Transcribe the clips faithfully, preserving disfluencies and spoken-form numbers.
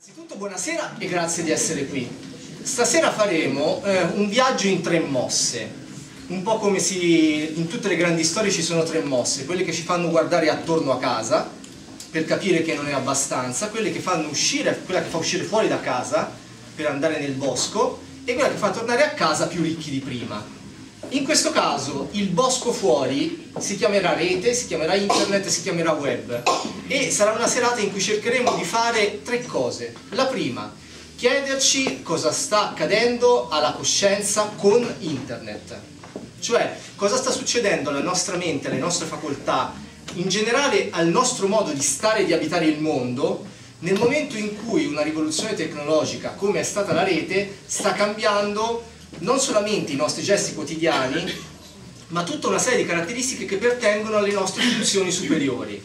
Innanzitutto buonasera e grazie di essere qui. Stasera faremo eh, un viaggio in tre mosse, un po' come si, in tutte le grandi storie ci sono tre mosse, quelle che ci fanno guardare attorno a casa per capire che non è abbastanza, quelle che fanno uscire, quella che fa uscire fuori da casa per andare nel bosco e quella che fa tornare a casa più ricchi di prima. In questo caso il bosco fuori si chiamerà rete, si chiamerà internet, si chiamerà web e sarà una serata in cui cercheremo di fare tre cose. La prima, chiederci cosa sta accadendo alla coscienza con internet, cioè cosa sta succedendo alla nostra mente, alle nostre facoltà, in generale al nostro modo di stare e di abitare il mondo nel momento in cui una rivoluzione tecnologica come è stata la rete sta cambiando non solamente i nostri gesti quotidiani, ma tutta una serie di caratteristiche che pertengono alle nostre funzioni superiori.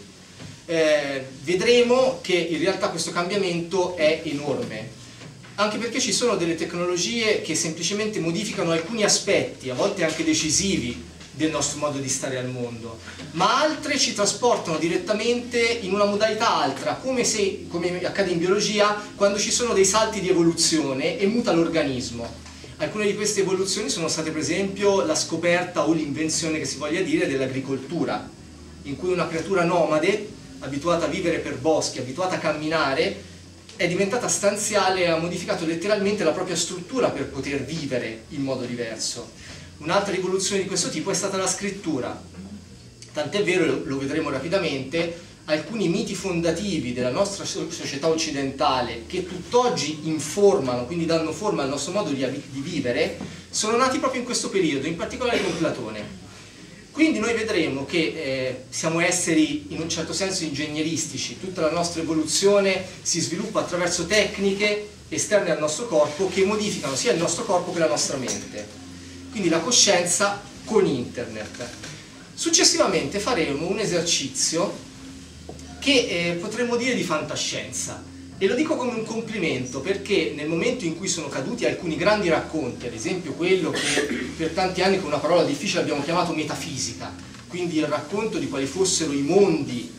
Eh, vedremo che in realtà questo cambiamento è enorme, anche perché ci sono delle tecnologie che semplicemente modificano alcuni aspetti, a volte anche decisivi, del nostro modo di stare al mondo, ma altre ci trasportano direttamente in una modalità altra, come, se, come accade in biologia, quando ci sono dei salti di evoluzione e muta l'organismo. Alcune di queste evoluzioni sono state per esempio la scoperta o l'invenzione, che si voglia dire, dell'agricoltura, in cui una creatura nomade, abituata a vivere per boschi, abituata a camminare, è diventata stanziale e ha modificato letteralmente la propria struttura per poter vivere in modo diverso. Un'altra rivoluzione di questo tipo è stata la scrittura. Tant'è vero, lo vedremo rapidamente, alcuni miti fondativi della nostra società occidentale che tutt'oggi informano, quindi danno forma al nostro modo di, di vivere, sono nati proprio in questo periodo, in particolare con Platone. Quindi noi vedremo che eh, siamo esseri in un certo senso ingegneristici, tutta la nostra evoluzione si sviluppa attraverso tecniche esterne al nostro corpo che modificano sia il nostro corpo che la nostra mente. Quindi la coscienza con internet. Successivamente faremo un esercizio che eh, potremmo dire di fantascienza, e lo dico come un complimento perché nel momento in cui sono caduti alcuni grandi racconti, ad esempio quello che per tanti anni con una parola difficile abbiamo chiamato metafisica, quindi il racconto di quali fossero i mondi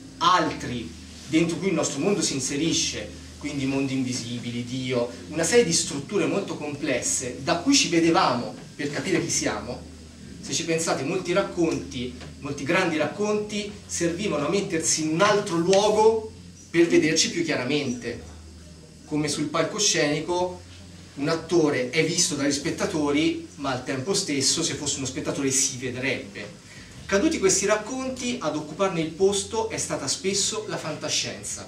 altri dentro cui il nostro mondo si inserisce, quindi mondi invisibili, Dio, una serie di strutture molto complesse da cui ci vedevamo per capire chi siamo. Se ci pensate, molti racconti, molti grandi racconti servivano a mettersi in un altro luogo per vederci più chiaramente. Come sul palcoscenico un attore è visto dagli spettatori, ma al tempo stesso, se fosse uno spettatore, si vedrebbe. Caduti questi racconti, ad occuparne il posto è stata spesso la fantascienza.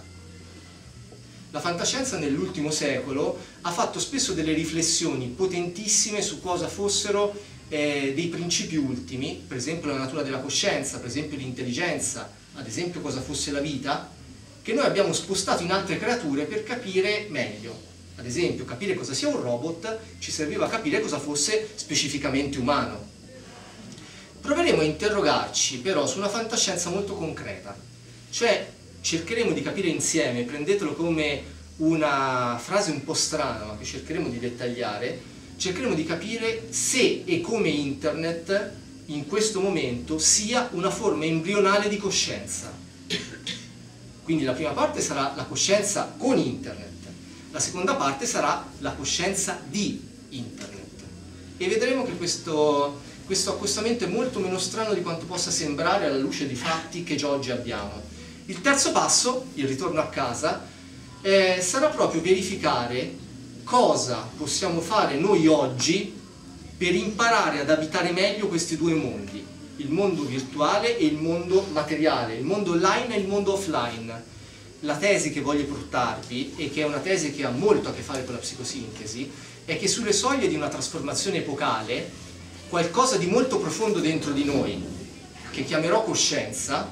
La fantascienza nell'ultimo secolo ha fatto spesso delle riflessioni potentissime su cosa fossero Eh, dei principi ultimi, per esempio la natura della coscienza, per esempio l'intelligenza, ad esempio cosa fosse la vita, che noi abbiamo spostato in altre creature per capire meglio. Ad esempio, capire cosa sia un robot ci serviva a capire cosa fosse specificamente umano. Proveremo a interrogarci però su una fantascienza molto concreta, cioè cercheremo di capire insieme, prendetelo come una frase un po' strana ma che cercheremo di dettagliare, cercheremo di capire se e come internet in questo momento sia una forma embrionale di coscienza. Quindi la prima parte sarà la coscienza con internet, la seconda parte sarà la coscienza di internet. E vedremo che questo, questo accostamento è molto meno strano di quanto possa sembrare alla luce dei fatti che già oggi abbiamo. Il terzo passo, il ritorno a casa, eh, sarà proprio verificare cosa possiamo fare noi oggi per imparare ad abitare meglio questi due mondi, il mondo virtuale e il mondo materiale, il mondo online e il mondo offline. La tesi che voglio portarvi, e che è una tesi che ha molto a che fare con la psicosintesi, è che sulle soglie di una trasformazione epocale, qualcosa di molto profondo dentro di noi, che chiamerò coscienza,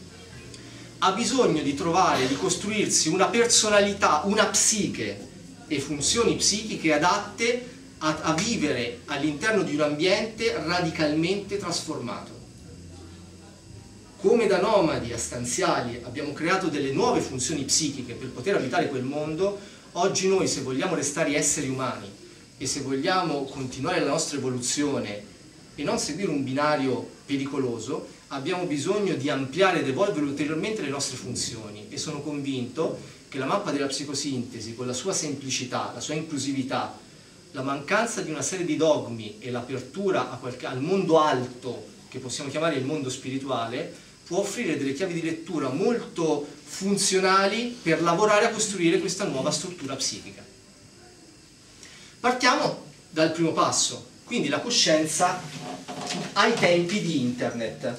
ha bisogno di trovare, di costruirsi una personalità, una psiche, e funzioni psichiche adatte a, a vivere all'interno di un ambiente radicalmente trasformato. Come da nomadi a stanziali abbiamo creato delle nuove funzioni psichiche per poter abitare quel mondo, oggi noi, se vogliamo restare esseri umani e se vogliamo continuare la nostra evoluzione e non seguire un binario pericoloso, abbiamo bisogno di ampliare ed evolvere ulteriormente le nostre funzioni, e sono convinto che la mappa della psicosintesi, con la sua semplicità, la sua inclusività, la mancanza di una serie di dogmi e l'apertura a qualche, al mondo alto, che possiamo chiamare il mondo spirituale, può offrire delle chiavi di lettura molto funzionali per lavorare a costruire questa nuova struttura psichica. Partiamo dal primo passo, quindi la coscienza ai tempi di Internet.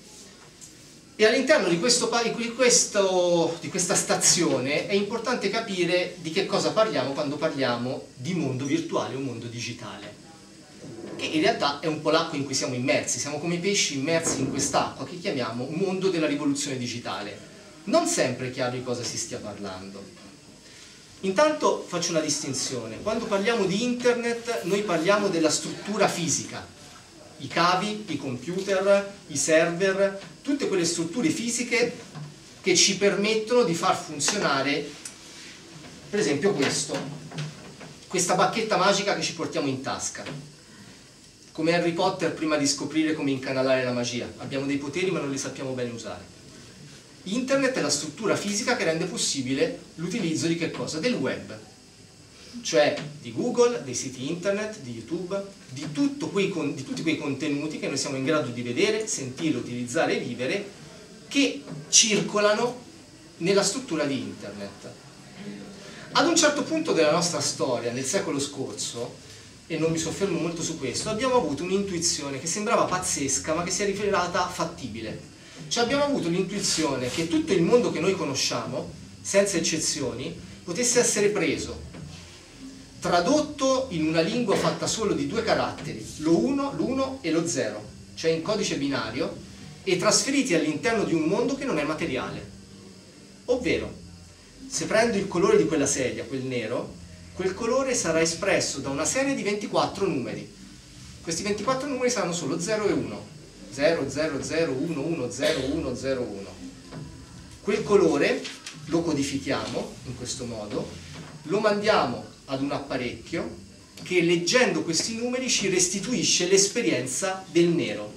E all'interno di, questo, di, questo, di questa stazione è importante capire di che cosa parliamo quando parliamo di mondo virtuale o mondo digitale, che in realtà è un po' l'acqua in cui siamo immersi, siamo come i pesci immersi in quest'acqua che chiamiamo mondo della rivoluzione digitale. Non sempre è chiaro di cosa si stia parlando. Intanto faccio una distinzione: quando parliamo di Internet noi parliamo della struttura fisica, i cavi, i computer, i server, tutte quelle strutture fisiche che ci permettono di far funzionare, per esempio questo, questa bacchetta magica che ci portiamo in tasca, come Harry Potter prima di scoprire come incanalare la magia. Abbiamo dei poteri ma non li sappiamo bene usare. Internet è la struttura fisica che rende possibile l'utilizzo di che cosa? Del web, cioè di Google, dei siti internet, di YouTube, di, tutto quei, di tutti quei contenuti che noi siamo in grado di vedere, sentire, utilizzare e vivere, che circolano nella struttura di Internet. Ad un certo punto della nostra storia, nel secolo scorso, e non mi soffermo molto su questo, abbiamo avuto un'intuizione che sembrava pazzesca ma che si è rivelata fattibile. Cioè abbiamo avuto l'intuizione che tutto il mondo che noi conosciamo, senza eccezioni, potesse essere preso, tradotto in una lingua fatta solo di due caratteri, lo uno, l'uno e lo zero, cioè in codice binario, e trasferiti all'interno di un mondo che non è materiale. Ovvero, se prendo il colore di quella sedia, quel nero, quel colore sarà espresso da una serie di ventiquattro numeri. Questi ventiquattro numeri saranno solo zero e uno. zero, zero, zero, uno, uno, zero, uno, zero, uno. Quel colore lo codifichiamo in questo modo, lo mandiamo ad un apparecchio che, leggendo questi numeri, ci restituisce l'esperienza del nero.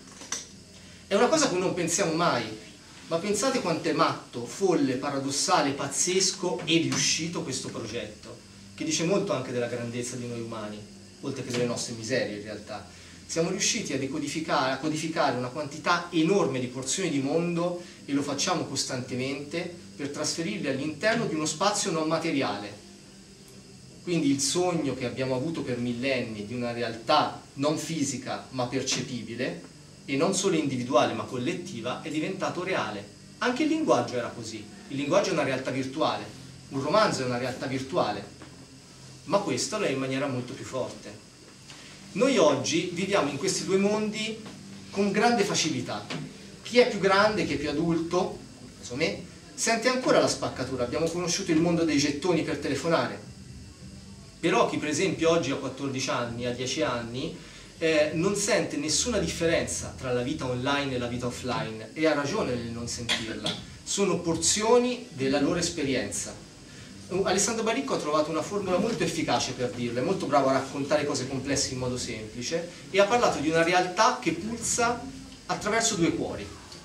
È una cosa a cui non pensiamo mai, ma pensate quanto è matto, folle, paradossale, pazzesco e riuscito questo progetto, che dice molto anche della grandezza di noi umani, oltre che delle nostre miserie in realtà. Siamo riusciti a decodificare, a codificare una quantità enorme di porzioni di mondo, e lo facciamo costantemente, per trasferirle all'interno di uno spazio non materiale. Quindi il sogno che abbiamo avuto per millenni di una realtà non fisica ma percepibile, e non solo individuale ma collettiva, è diventato reale. Anche il linguaggio era così. Il linguaggio è una realtà virtuale, un romanzo è una realtà virtuale, ma questo lo è in maniera molto più forte. Noi oggi viviamo in questi due mondi con grande facilità. Chi è più grande, chi è più adulto, insomma, sente ancora la spaccatura. Abbiamo conosciuto il mondo dei gettoni per telefonare. Però chi per esempio oggi ha quattordici anni, ha dieci anni, eh, non sente nessuna differenza tra la vita online e la vita offline, e ha ragione nel non sentirla. Sono porzioni della loro esperienza. Alessandro Baricco ha trovato una formula molto efficace per dirlo, è molto bravo a raccontare cose complesse in modo semplice, e ha parlato di una realtà che pulsa attraverso due cuori.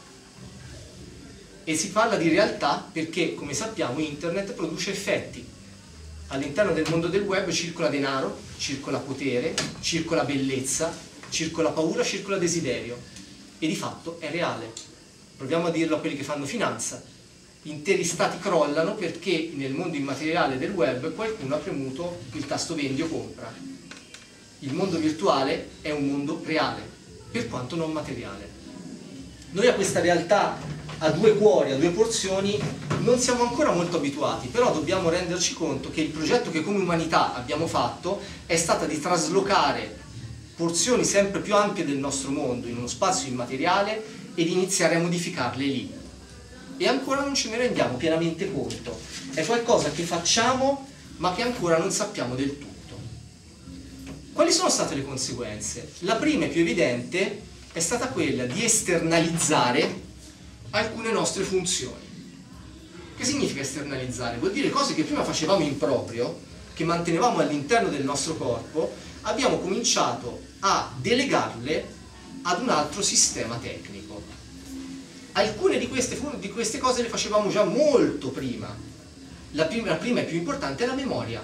E si parla di realtà perché, come sappiamo, Internet produce effetti. All'interno del mondo del web circola denaro, circola potere, circola bellezza, circola paura, circola desiderio, e di fatto è reale. Proviamo a dirlo a quelli che fanno finanza. Interi stati crollano perché nel mondo immateriale del web qualcuno ha premuto il tasto vendi o compra. Il mondo virtuale è un mondo reale, per quanto non materiale. Noi a questa realtà a due cuori, a due porzioni, non siamo ancora molto abituati, però dobbiamo renderci conto che il progetto che come umanità abbiamo fatto è stato di traslocare porzioni sempre più ampie del nostro mondo in uno spazio immateriale e di iniziare a modificarle lì. E ancora non ce ne rendiamo pienamente conto. È qualcosa che facciamo ma che ancora non sappiamo del tutto. Quali sono state le conseguenze? La prima e più evidente è stata quella di esternalizzare alcune nostre funzioni. Che significa esternalizzare? Vuol dire cose che prima facevamo in proprio, che mantenevamo all'interno del nostro corpo, abbiamo cominciato a delegarle ad un altro sistema tecnico. Alcune di queste, di queste cose le facevamo già molto prima, La prima, la prima e più importante è la memoria.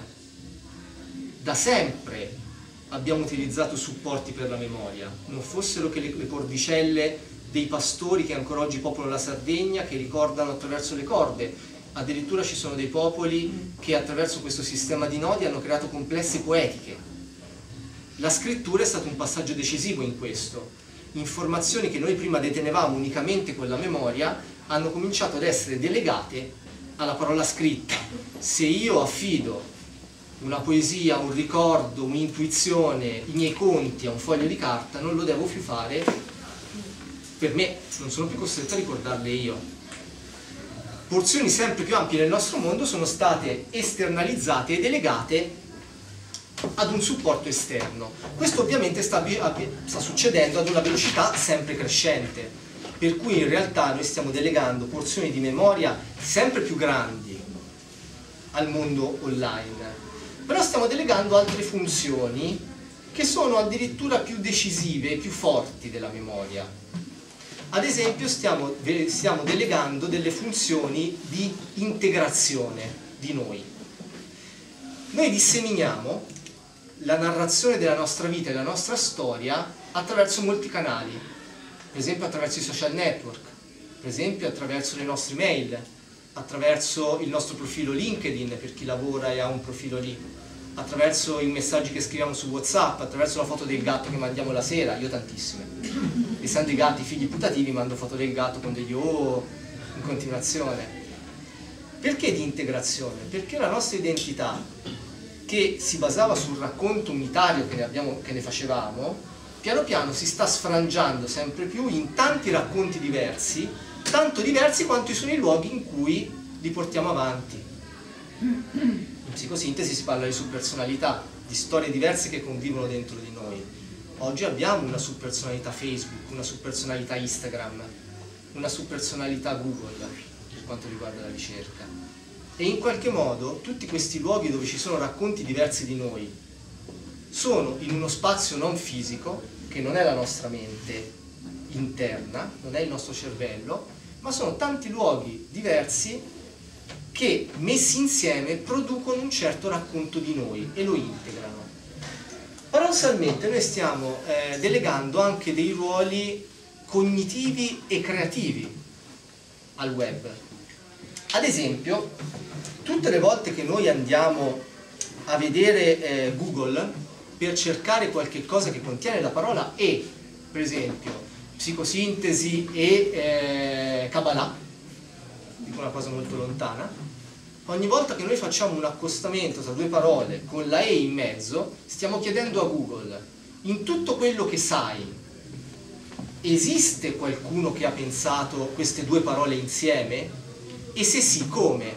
Da sempre abbiamo utilizzato supporti per la memoria, non fossero che le, le cordicelle dei pastori che ancora oggi popolano la Sardegna, che ricordano attraverso le corde. Addirittura ci sono dei popoli che attraverso questo sistema di nodi hanno creato complesse poetiche. La scrittura è stato un passaggio decisivo in questo. Informazioni che noi prima detenevamo unicamente con la memoria hanno cominciato ad essere delegate alla parola scritta. Se io affido una poesia, un ricordo, un'intuizione, i miei conti a un foglio di carta, non lo devo più fare per me, non sono più costretto a ricordarle io. Porzioni sempre più ampie nel nostro mondo sono state esternalizzate e delegate ad un supporto esterno. Questo ovviamente sta, sta succedendo ad una velocità sempre crescente, per cui in realtà noi stiamo delegando porzioni di memoria sempre più grandi al mondo online. Però stiamo delegando altre funzioni che sono addirittura più decisive e più forti della memoria. Ad esempio stiamo, stiamo delegando delle funzioni di integrazione di noi. Noi disseminiamo la narrazione della nostra vita e della nostra storia attraverso molti canali, per esempio attraverso i social network, per esempio attraverso le nostre mail, attraverso il nostro profilo LinkedIn per chi lavora e ha un profilo lì, attraverso i messaggi che scriviamo su WhatsApp, attraverso la foto del gatto che mandiamo la sera, io tantissime. Essendo i gatti figli putativi mando foto del gatto con degli oh in continuazione. Perché di integrazione? Perché la nostra identità, che si basava sul racconto unitario che ne, abbiamo, che ne facevamo, piano piano si sta sfrangiando sempre più in tanti racconti diversi, tanto diversi quanto sono i luoghi in cui li portiamo avanti. In psicosintesi si parla di subpersonalità, di storie diverse che convivono dentro di noi. Oggi abbiamo una subpersonalità Facebook, una subpersonalità Instagram, una subpersonalità Google per quanto riguarda la ricerca. E in qualche modo tutti questi luoghi dove ci sono racconti diversi di noi sono in uno spazio non fisico, che non è la nostra mente interna, non è il nostro cervello, ma sono tanti luoghi diversi che messi insieme producono un certo racconto di noi e lo integrano. Paradossalmente noi stiamo eh, delegando anche dei ruoli cognitivi e creativi al web. Ad esempio, tutte le volte che noi andiamo a vedere eh, Google per cercare qualche cosa che contiene la parola E, per esempio psicosintesi e eh, Kabbalah, dico una cosa molto lontana, ogni volta che noi facciamo un accostamento tra due parole con la E in mezzo, stiamo chiedendo a Google, in tutto quello che sai, esiste qualcuno che ha pensato queste due parole insieme? E se sì, come?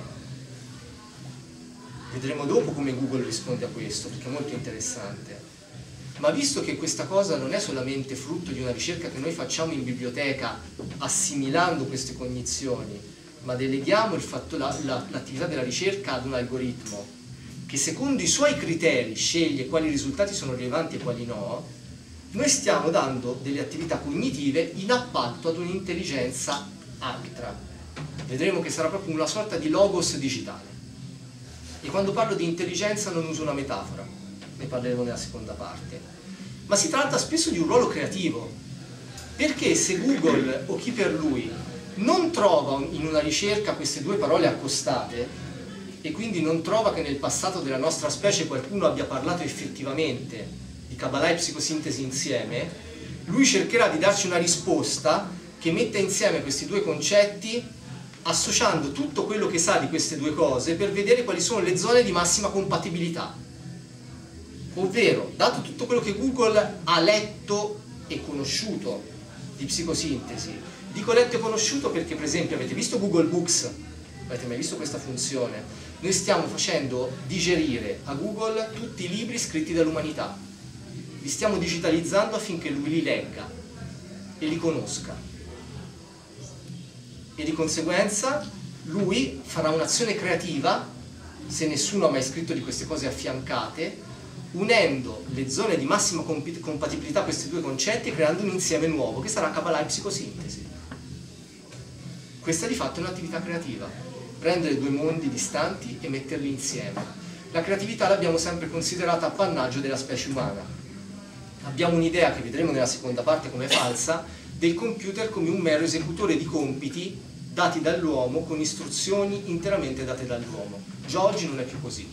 Vedremo dopo come Google risponde a questo, perché è molto interessante. Ma visto che questa cosa non è solamente frutto di una ricerca che noi facciamo in biblioteca assimilando queste cognizioni, ma deleghiamo l'attività la, della ricerca ad un algoritmo che secondo i suoi criteri sceglie quali risultati sono rilevanti e quali no, noi stiamo dando delle attività cognitive in appalto ad un'intelligenza altra. Vedremo che sarà proprio una sorta di logos digitale. E quando parlo di intelligenza non uso una metafora, ne parleremo nella seconda parte, ma si tratta spesso di un ruolo creativo, perché se Google o chi per lui non trova in una ricerca queste due parole accostate e quindi non trova che nel passato della nostra specie qualcuno abbia parlato effettivamente di Kabbalah e psicosintesi insieme, lui cercherà di darci una risposta che metta insieme questi due concetti associando tutto quello che sa di queste due cose per vedere quali sono le zone di massima compatibilità. Ovvero, dato tutto quello che Google ha letto e conosciuto di psicosintesi, dico letto e conosciuto perché per esempio avete visto Google Books? Avete mai visto questa funzione? Noi stiamo facendo digerire a Google tutti i libri scritti dall'umanità, li stiamo digitalizzando affinché lui li legga e li conosca. E di conseguenza lui farà un'azione creativa, se nessuno ha mai scritto di queste cose affiancate, unendo le zone di massima compatibilità a questi due concetti e creando un insieme nuovo che sarà Kabbalah e psicosintesi. Questa di fatto è un'attività creativa, prendere due mondi distanti e metterli insieme. La creatività l'abbiamo sempre considerata appannaggio della specie umana. Abbiamo un'idea, che vedremo nella seconda parte come falsa, del computer come un mero esecutore di compiti dati dall'uomo con istruzioni interamente date dall'uomo. Già oggi non è più così.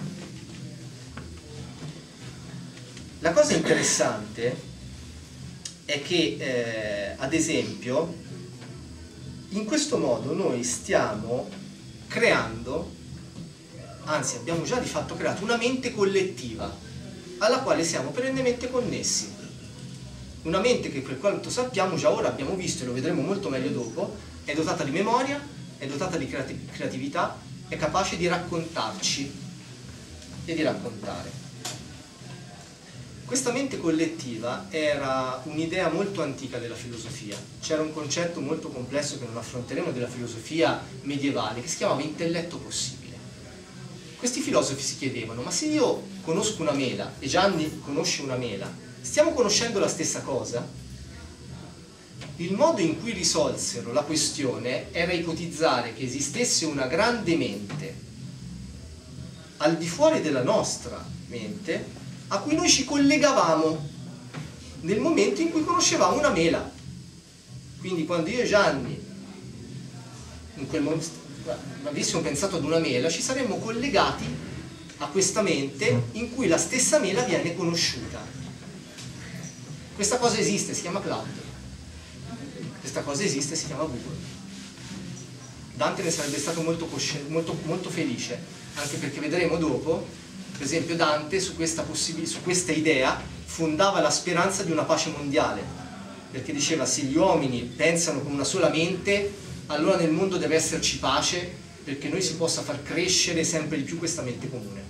La cosa interessante è che, eh, ad esempio, in questo modo noi stiamo creando, anzi abbiamo già di fatto creato una mente collettiva alla quale siamo perennemente connessi. Una mente che, per quanto sappiamo, già ora abbiamo visto e lo vedremo molto meglio dopo, è dotata di memoria, è dotata di creatività, è capace di raccontarci e di raccontare. Questa mente collettiva era un'idea molto antica della filosofia. C'era un concetto molto complesso che non affronteremo della filosofia medievale, che si chiamava intelletto possibile. Questi filosofi si chiedevano: ma se io conosco una mela e Gianni conosce una mela, stiamo conoscendo la stessa cosa? Il modo in cui risolsero la questione era ipotizzare che esistesse una grande mente al di fuori della nostra mente, a cui noi ci collegavamo nel momento in cui conoscevamo una mela. Quindi quando io e Gianni in quel momento avessimo pensato ad una mela, ci saremmo collegati a questa mente in cui la stessa mela viene conosciuta. Questa cosa esiste, si chiama cloud. Questa cosa esiste, si chiama Google. Dante ne sarebbe stato molto, molto, molto felice, anche perché vedremo dopo. Per esempio Dante su questa, su questa idea fondava la speranza di una pace mondiale, perché diceva: se gli uomini pensano con una sola mente, allora nel mondo deve esserci pace, perché noi si possa far crescere sempre di più questa mente comune.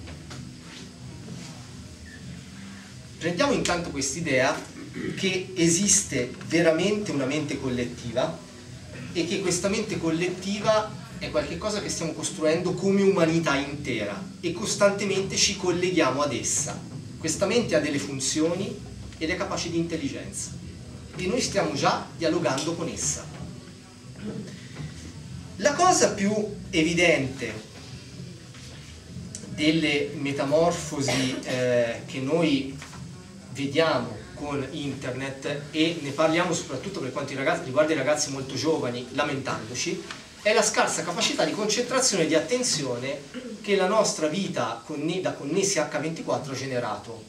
Prendiamo intanto quest'idea che esiste veramente una mente collettiva e che questa mente collettiva è qualcosa che stiamo costruendo come umanità intera e costantemente ci colleghiamo ad essa. Questa mente ha delle funzioni ed è capace di intelligenza e noi stiamo già dialogando con essa. La cosa più evidente delle metamorfosi eh, che noi vediamo con internet, e ne parliamo soprattutto per quanto riguarda i ragazzi molto giovani, lamentandoci, è la scarsa capacità di concentrazione e di attenzione che la nostra vita da connessi acca ventiquattro ha generato.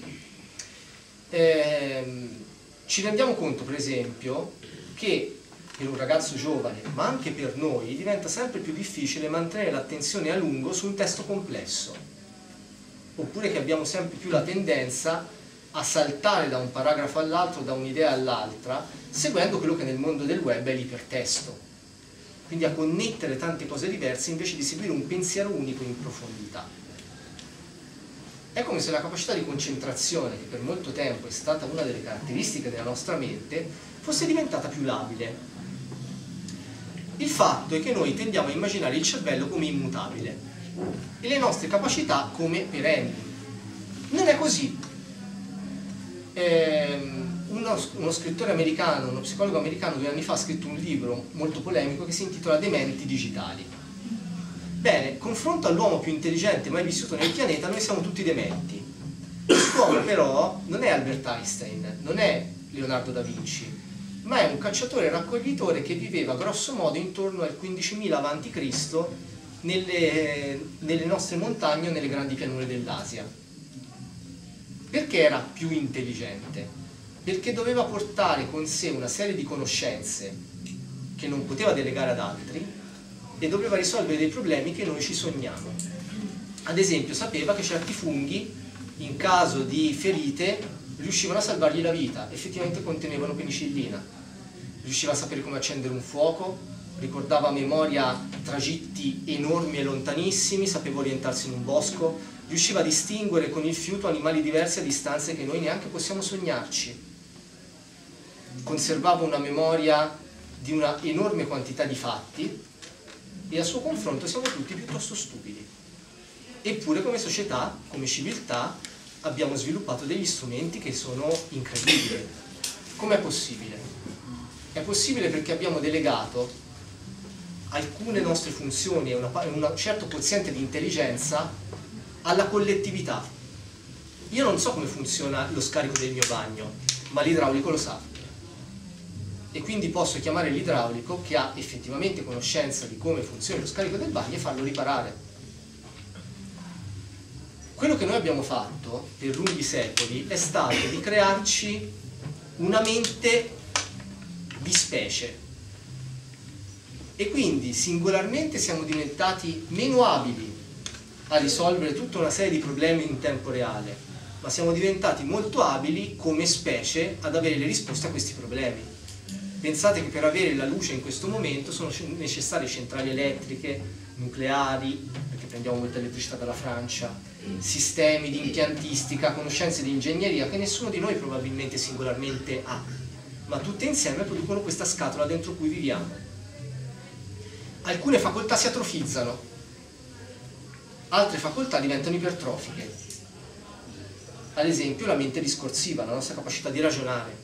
Eh, ci rendiamo conto, per esempio, che per un ragazzo giovane, ma anche per noi, diventa sempre più difficile mantenere l'attenzione a lungo su un testo complesso, oppure che abbiamo sempre più la tendenza a saltare da un paragrafo all'altro, da un'idea all'altra, seguendo quello che nel mondo del web è l'ipertesto. Quindi a connettere tante cose diverse invece di seguire un pensiero unico in profondità. È come se la capacità di concentrazione, che per molto tempo è stata una delle caratteristiche della nostra mente, fosse diventata più labile. Il fatto è che noi tendiamo a immaginare il cervello come immutabile e le nostre capacità come perenni. Non è così. Ehm, Uno, uno scrittore americano, uno psicologo americano due anni fa ha scritto un libro molto polemico che si intitola Dementi digitali. Bene, confronto all'uomo più intelligente mai vissuto nel pianeta, noi siamo tutti dementi. L'uomo però non è Albert Einstein, non è Leonardo da Vinci, ma è un cacciatore raccoglitore che viveva grosso modo intorno al quindicimila avanti Cristo nelle, nelle nostre montagne o nelle grandi pianure dell'Asia. Perché era più intelligente? Perché doveva portare con sé una serie di conoscenze che non poteva delegare ad altri e doveva risolvere dei problemi che noi ci sogniamo. Ad esempio, sapeva che certi funghi, in caso di ferite, riuscivano a salvargli la vita, effettivamente contenevano penicillina. Riusciva a sapere come accendere un fuoco, ricordava a memoria tragitti enormi e lontanissimi, sapeva orientarsi in un bosco, riusciva a distinguere con il fiuto animali diversi a distanze che noi neanche possiamo sognarci. Conservava una memoria di una enorme quantità di fatti e a suo confronto siamo tutti piuttosto stupidi. Eppure come società, come civiltà, abbiamo sviluppato degli strumenti che sono incredibili. Com'è possibile? È possibile perché abbiamo delegato alcune nostre funzioni e un certo quoziente di intelligenza alla collettività. Io non so come funziona lo scarico del mio bagno, ma l'idraulico lo sa. E quindi posso chiamare l'idraulico che ha effettivamente conoscenza di come funziona lo scarico del bagno e farlo riparare. Quello che noi abbiamo fatto per lunghi secoli è stato di crearci una mente di specie e quindi singolarmente siamo diventati meno abili a risolvere tutta una serie di problemi in tempo reale, ma siamo diventati molto abili come specie ad avere le risposte a questi problemi. Pensate che per avere la luce in questo momento sono necessarie centrali elettriche, nucleari, perché prendiamo molta elettricità dalla Francia, sistemi di impiantistica, conoscenze di ingegneria che nessuno di noi probabilmente singolarmente ha, ma tutte insieme producono questa scatola dentro cui viviamo. Alcune facoltà si atrofizzano, altre facoltà diventano ipertrofiche. Ad esempio la mente discorsiva, la nostra capacità di ragionare.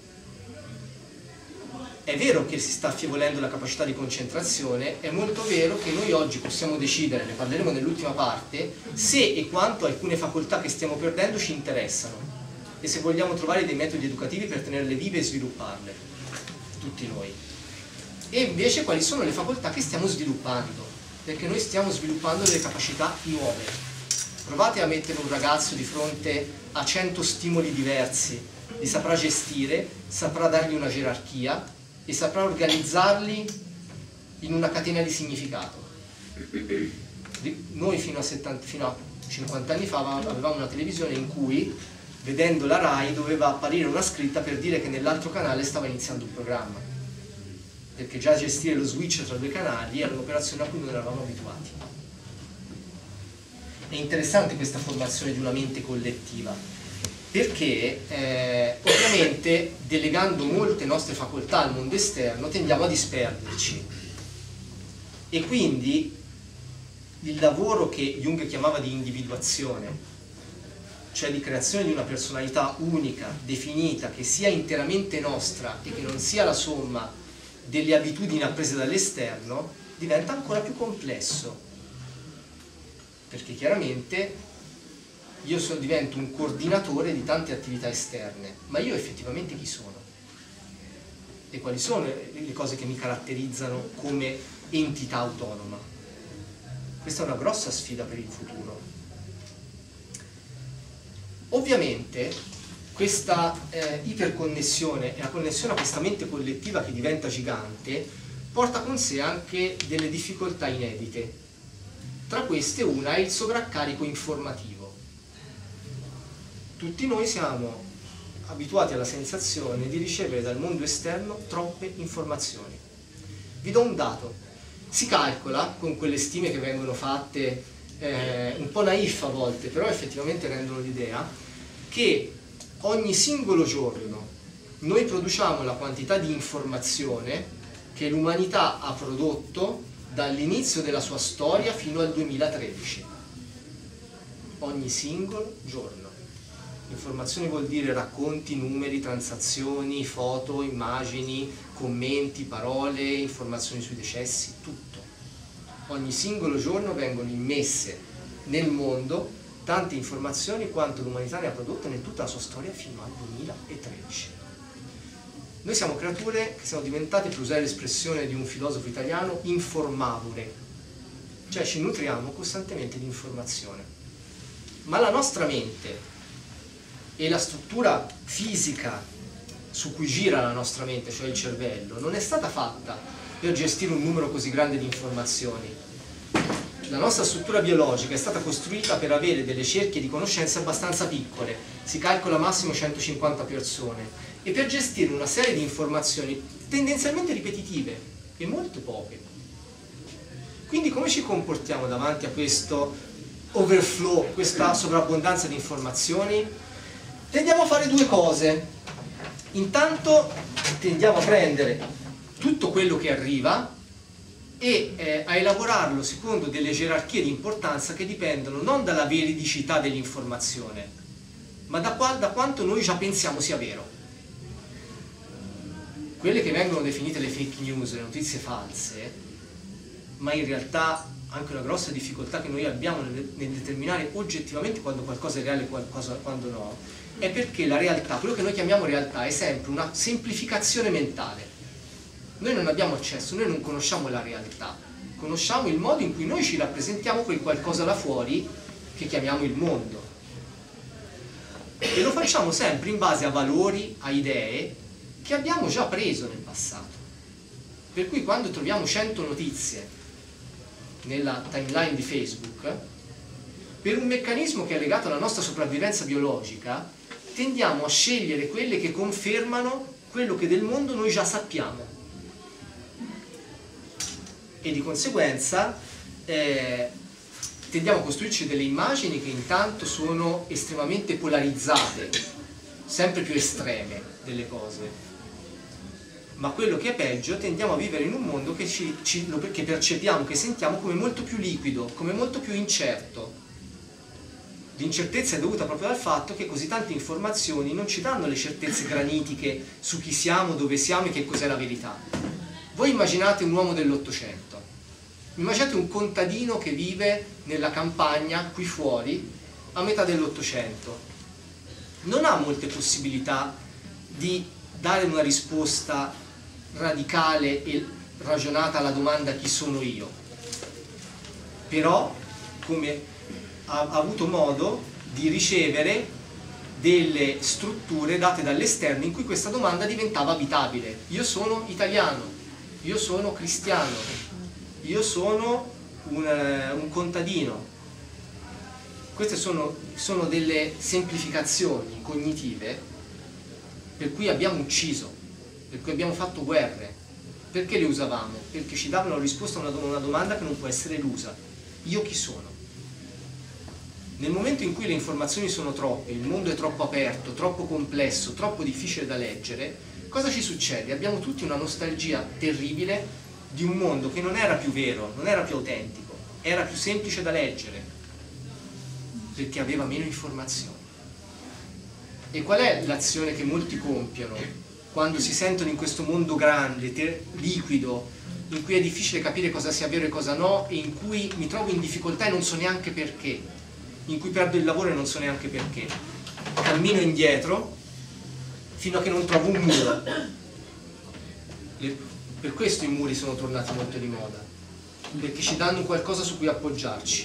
È vero che si sta affievolendo la capacità di concentrazione, è molto vero che noi oggi possiamo decidere, ne parleremo nell'ultima parte, se e quanto alcune facoltà che stiamo perdendo ci interessano e se vogliamo trovare dei metodi educativi per tenerle vive e svilupparle, tutti noi. E invece quali sono le facoltà che stiamo sviluppando, perché noi stiamo sviluppando delle capacità nuove. Provate a mettere un ragazzo di fronte a cento stimoli diversi, li saprà gestire, saprà dargli una gerarchia e saprà organizzarli in una catena di significato. Noi fino a, settanta, fino a cinquanta anni fa avevamo una televisione in cui, vedendo la Rai, doveva apparire una scritta per dire che nell'altro canale stava iniziando un programma, perché già gestire lo switch tra due canali era un'operazione a cui non eravamo abituati. È interessante questa formazione di una mente collettiva, perché eh, ovviamente delegando molte nostre facoltà al mondo esterno tendiamo a disperderci e quindi il lavoro che Jung chiamava di individuazione, cioè di creazione di una personalità unica, definita, che sia interamente nostra e che non sia la somma delle abitudini apprese dall'esterno, diventa ancora più complesso, perché chiaramente io sono, divento un coordinatore di tante attività esterne, ma io effettivamente chi sono? E quali sono le cose che mi caratterizzano come entità autonoma? Questa è una grossa sfida per il futuro. Ovviamente questa eh, iperconnessione e la connessione a questa mente collettiva che diventa gigante porta con sé anche delle difficoltà inedite. Tra queste una è il sovraccarico informativo. Tutti noi siamo abituati alla sensazione di ricevere dal mondo esterno troppe informazioni. Vi do un dato. Si calcola, con quelle stime che vengono fatte, eh, un po' naif a volte, però effettivamente rendono l'idea, che ogni singolo giorno noi produciamo la quantità di informazione che l'umanità ha prodotto dall'inizio della sua storia fino al duemilatredici. Ogni singolo giorno. Informazioni vuol dire racconti, numeri, transazioni, foto, immagini, commenti, parole, informazioni sui decessi, tutto. Ogni singolo giorno vengono immesse nel mondo tante informazioni quanto l'umanità ne ha prodotte in tutta la sua storia fino al duemilatredici. Noi siamo creature che siamo diventate, per usare l'espressione di un filosofo italiano, informavore, cioè ci nutriamo costantemente di informazione. Ma la nostra mente e la struttura fisica su cui gira la nostra mente, cioè il cervello, non è stata fatta per gestire un numero così grande di informazioni. La nostra struttura biologica è stata costruita per avere delle cerchie di conoscenze abbastanza piccole, si calcola massimo centocinquanta persone, e per gestire una serie di informazioni tendenzialmente ripetitive e molto poche. Quindi come ci comportiamo davanti a questo overflow, questa sovrabbondanza di informazioni? Tendiamo a fare due cose. Intanto tendiamo a prendere tutto quello che arriva e eh, a elaborarlo secondo delle gerarchie di importanza che dipendono non dalla veridicità dell'informazione, ma da, qua, da quanto noi già pensiamo sia vero. Quelle che vengono definite le fake news, le notizie false, ma in realtà anche una grossa difficoltà che noi abbiamo nel, nel determinare oggettivamente quando qualcosa è reale e qualcosa, quando no, è perché la realtà, quello che noi chiamiamo realtà, è sempre una semplificazione mentale. Noi non abbiamo accesso, noi non conosciamo la realtà, conosciamo il modo in cui noi ci rappresentiamo quel qualcosa là fuori che chiamiamo il mondo. E lo facciamo sempre in base a valori, a idee che abbiamo già preso nel passato. Per cui quando troviamo cento notizie nella timeline di Facebook, per un meccanismo che è legato alla nostra sopravvivenza biologica, tendiamo a scegliere quelle che confermano quello che del mondo noi già sappiamo. E di conseguenza eh, tendiamo a costruirci delle immagini che intanto sono estremamente polarizzate, sempre più estreme delle cose. Ma quello che è peggio, tendiamo a vivere in un mondo che, ci, ci, che percepiamo, che sentiamo come molto più liquido, come molto più incerto. L'incertezza è dovuta proprio dal fatto che così tante informazioni non ci danno le certezze granitiche su chi siamo, dove siamo e che cos'è la verità. Voi immaginate un uomo dell'Ottocento, immaginate un contadino che vive nella campagna, qui fuori, a metà dell'Ottocento. Non ha molte possibilità di dare una risposta radicale e ragionata alla domanda chi sono io. Però, come ha, ha avuto modo di ricevere delle strutture date dall'esterno in cui questa domanda diventava abitabile. Io sono italiano, io sono cristiano, io sono un, un contadino. Queste sono, sono delle semplificazioni cognitive per cui abbiamo ucciso, per cui abbiamo fatto guerre. Perché le usavamo? Perché ci davano risposta a una, una domanda che non può essere elusa. Io chi sono? Nel momento in cui le informazioni sono troppe, il mondo è troppo aperto, troppo complesso, troppo difficile da leggere, cosa ci succede? Abbiamo tutti una nostalgia terribile di un mondo che non era più vero, non era più autentico, era più semplice da leggere, perché aveva meno informazioni. E qual è l'azione che molti compiono quando si sentono in questo mondo grande, liquido, in cui è difficile capire cosa sia vero e cosa no, e in cui mi trovo in difficoltà e non so neanche perché, in cui perdo il lavoro e non so neanche perché? Cammino indietro fino a che non trovo un muro. Per questo i muri sono tornati molto di moda, perché ci danno qualcosa su cui appoggiarci.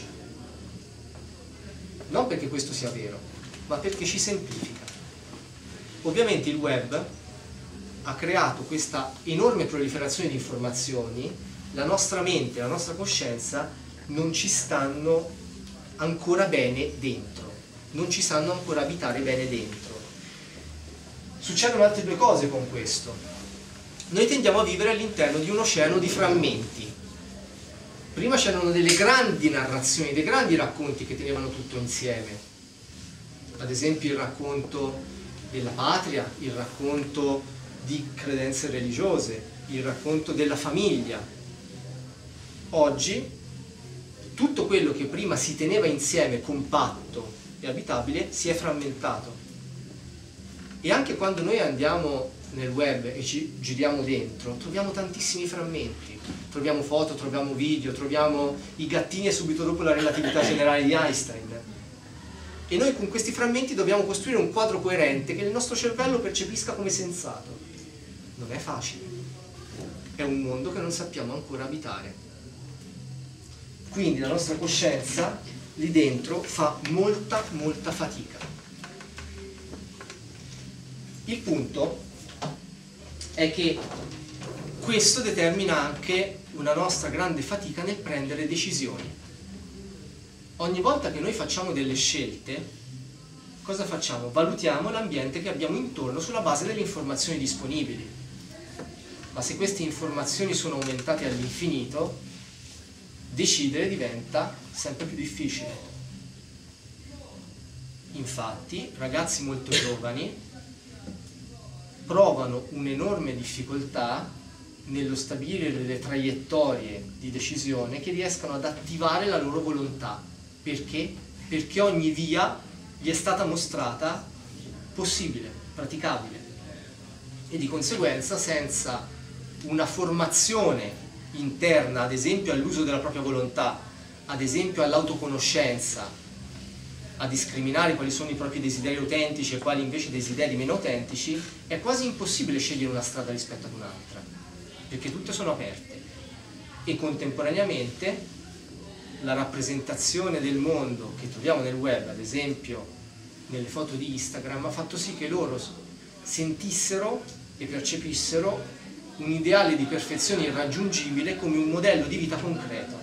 Non perché questo sia vero, ma perché ci semplifica. Ovviamente il web ha creato questa enorme proliferazione di informazioni, la nostra mente, la nostra coscienza non ci stanno ancora bene dentro, non ci sanno ancora abitare bene dentro. Succedono altre due cose con questo. Noi tendiamo a vivere all'interno di un oceano di frammenti. Prima c'erano delle grandi narrazioni, dei grandi racconti che tenevano tutto insieme. Ad esempio il racconto della patria, il racconto di credenze religiose, il racconto della famiglia. Oggi tutto quello che prima si teneva insieme compatto e abitabile si è frammentato. E anche quando noi andiamo nel web e ci giriamo dentro, troviamo tantissimi frammenti. Troviamo foto, troviamo video, troviamo i gattini e subito dopo la relatività generale di Einstein. E noi con questi frammenti dobbiamo costruire un quadro coerente che il nostro cervello percepisca come sensato. Non è facile. È un mondo che non sappiamo ancora abitare. Quindi la nostra coscienza lì dentro fa molta, molta fatica. Il punto è che questo determina anche una nostra grande fatica nel prendere decisioni. Ogni volta che noi facciamo delle scelte, cosa facciamo? Valutiamo l'ambiente che abbiamo intorno sulla base delle informazioni disponibili. Ma se queste informazioni sono aumentate all'infinito, decidere diventa sempre più difficile. Infatti, ragazzi molto giovani provano un'enorme difficoltà nello stabilire delle traiettorie di decisione che riescano ad attivare la loro volontà. Perché? Perché ogni via gli è stata mostrata possibile, praticabile. E di conseguenza, senza una formazione interna, ad esempio all'uso della propria volontà, ad esempio all'autoconoscenza, a discriminare quali sono i propri desideri autentici e quali invece desideri meno autentici, è quasi impossibile scegliere una strada rispetto ad un'altra, perché tutte sono aperte. E contemporaneamente la rappresentazione del mondo che troviamo nel web, ad esempio nelle foto di Instagram, ha fatto sì che loro sentissero e percepissero un ideale di perfezione irraggiungibile come un modello di vita concreto.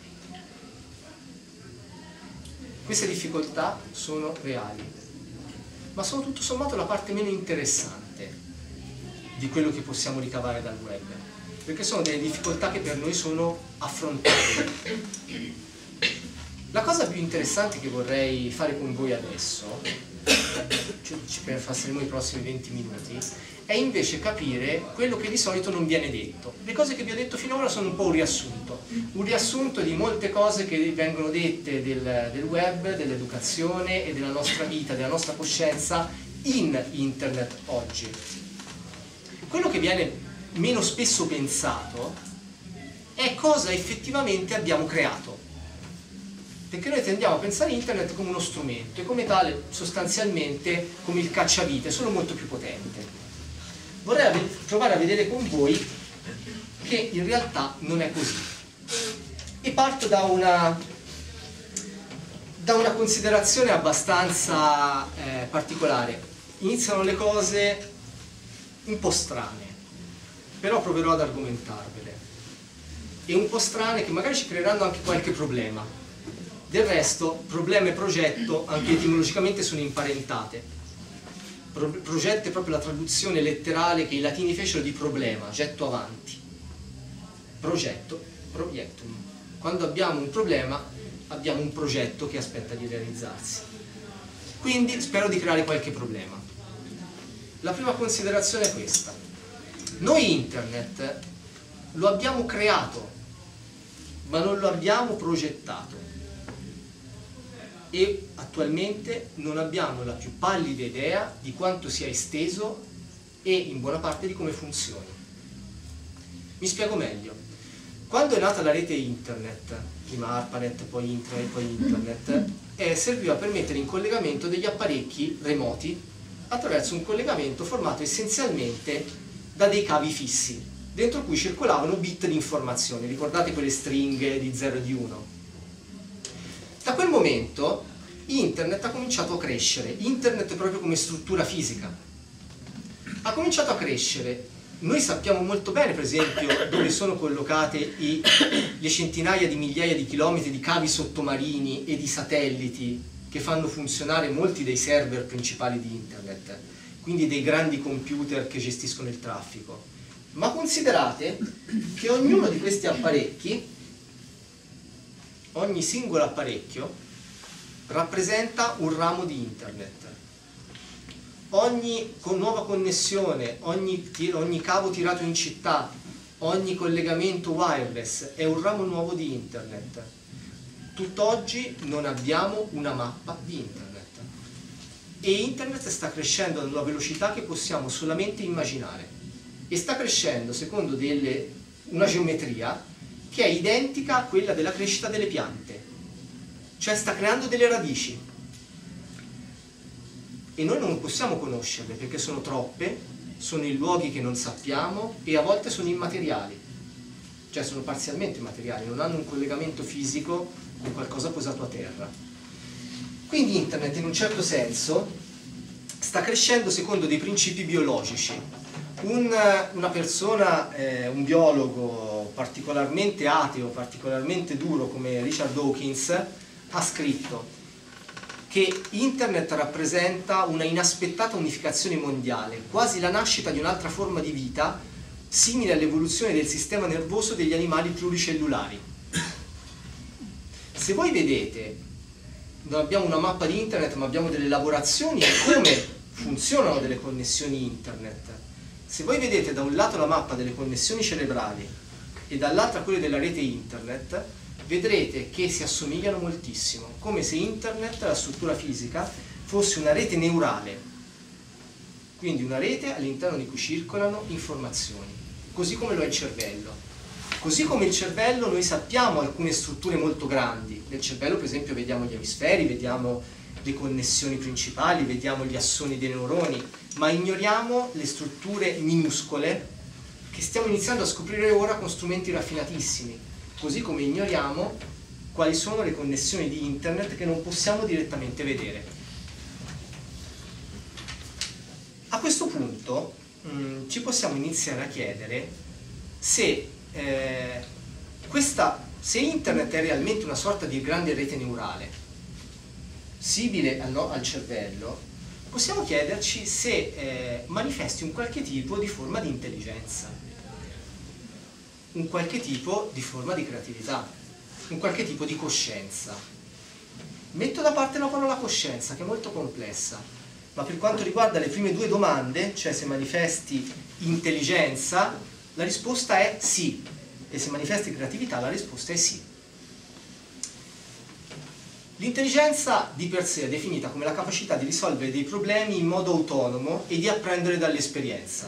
Queste difficoltà sono reali, ma sono tutto sommato la parte meno interessante di quello che possiamo ricavare dal web, perché sono delle difficoltà che per noi sono affrontabili. La cosa più interessante che vorrei fare con voi adesso, ci passeremo i prossimi venti minuti, è invece capire quello che di solito non viene detto. Le cose che vi ho detto finora sono un po' un riassunto, un riassunto di molte cose che vengono dette del, del web, dell'educazione e della nostra vita, della nostra coscienza in internet oggi. Quello che viene meno spesso pensato è cosa effettivamente abbiamo creato, perché noi tendiamo a pensare internet come uno strumento e come tale sostanzialmente come il cacciavite, solo molto più potente. Vorrei provare a vedere con voi che in realtà non è così, e parto da una, da una considerazione abbastanza eh, particolare. Iniziano le cose un po' strane, però proverò ad argomentarvele, e un po' strane che magari ci creeranno anche qualche problema. Del resto, problema e progetto anche etimologicamente sono imparentate. Pro progetto è proprio la traduzione letterale che i latini fecero di problema, getto avanti. Progetto, proiectum. Quando abbiamo un problema, abbiamo un progetto che aspetta di realizzarsi. Quindi spero di creare qualche problema. La prima considerazione è questa. Noi internet lo abbiamo creato, ma non lo abbiamo progettato. E attualmente non abbiamo la più pallida idea di quanto sia esteso e in buona parte di come funzioni. Mi spiego meglio. Quando è nata la rete internet, prima ARPANET, poi intranet, poi internet, eh, serviva per mettere in collegamento degli apparecchi remoti attraverso un collegamento formato essenzialmente da dei cavi fissi, dentro cui circolavano bit di informazioni. Ricordate quelle stringhe di zero e di uno? Da quel momento internet ha cominciato a crescere, internet proprio come struttura fisica. Ha cominciato a crescere. Noi sappiamo molto bene, per esempio, dove sono collocate i, le centinaia di migliaia di chilometri di cavi sottomarini e di satelliti che fanno funzionare molti dei server principali di internet, quindi dei grandi computer che gestiscono il traffico. Ma considerate che ognuno di questi apparecchi, ogni singolo apparecchio rappresenta un ramo di internet. Ogni con nuova connessione, ogni, ogni cavo tirato in città, ogni collegamento wireless è un ramo nuovo di internet. Tutt'oggi non abbiamo una mappa di internet. E internet sta crescendo ad una velocità che possiamo solamente immaginare. E sta crescendo secondo delle, una geometria che è identica a quella della crescita delle piante, cioè sta creando delle radici, e noi non possiamo conoscerle perché sono troppe, sono in luoghi che non sappiamo e a volte sono immateriali, cioè sono parzialmente immateriali, non hanno un collegamento fisico con qualcosa posato a terra. Quindi internet in un certo senso sta crescendo secondo dei principi biologici. Un, una persona, eh, un biologo particolarmente ateo, particolarmente duro come Richard Dawkins, ha scritto che internet rappresenta una inaspettata unificazione mondiale, quasi la nascita di un'altra forma di vita, simile all'evoluzione del sistema nervoso degli animali pluricellulari. Se voi vedete, non abbiamo una mappa di internet, ma abbiamo delle elaborazioni di come funzionano delle connessioni internet. Se voi vedete da un lato la mappa delle connessioni cerebrali e dall'altra quelle della rete internet, vedrete che si assomigliano moltissimo, come se internet, la struttura fisica, fosse una rete neurale, quindi una rete all'interno di cui circolano informazioni, così come lo è il cervello. Così come il cervello, noi sappiamo alcune strutture molto grandi. Nel cervello, per esempio, vediamo gli emisferi, vediamo le connessioni principali, vediamo gli assoni dei neuroni, ma ignoriamo le strutture minuscole che stiamo iniziando a scoprire ora con strumenti raffinatissimi, così come ignoriamo quali sono le connessioni di internet che non possiamo direttamente vedere. A questo punto mh, ci possiamo iniziare a chiedere se, eh, questa, se internet è realmente una sorta di grande rete neurale simile al, no, al cervello. Possiamo chiederci se eh, manifesti un qualche tipo di forma di intelligenza, un qualche tipo di forma di creatività, un qualche tipo di coscienza. Metto da parte la parola coscienza, che è molto complessa, ma per quanto riguarda le prime due domande, cioè se manifesti intelligenza, la risposta è sì, e se manifesti creatività la risposta è sì. L'intelligenza di per sé è definita come la capacità di risolvere dei problemi in modo autonomo e di apprendere dall'esperienza.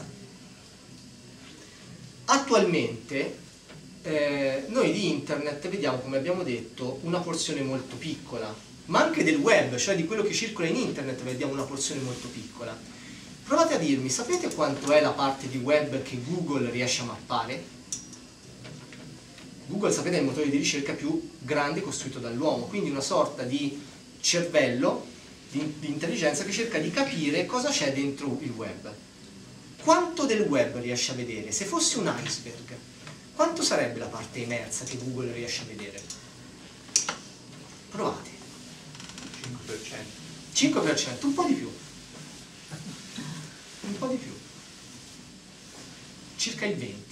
Attualmente eh, noi di internet vediamo, come abbiamo detto, una porzione molto piccola, ma anche del web, cioè di quello che circola in internet vediamo una porzione molto piccola. Provate a dirmi, sapete quanto è la parte di web che Google riesce a mappare? Google, sapete, è il motore di ricerca più grande costruito dall'uomo, quindi una sorta di cervello, di, di intelligenza che cerca di capire cosa c'è dentro il web. Quanto del web riesce a vedere? Se fosse un iceberg, quanto sarebbe la parte emersa che Google riesce a vedere? Provate. cinque per cento. cinque per cento, un po' di più. Un po' di più. Circa il venti per cento.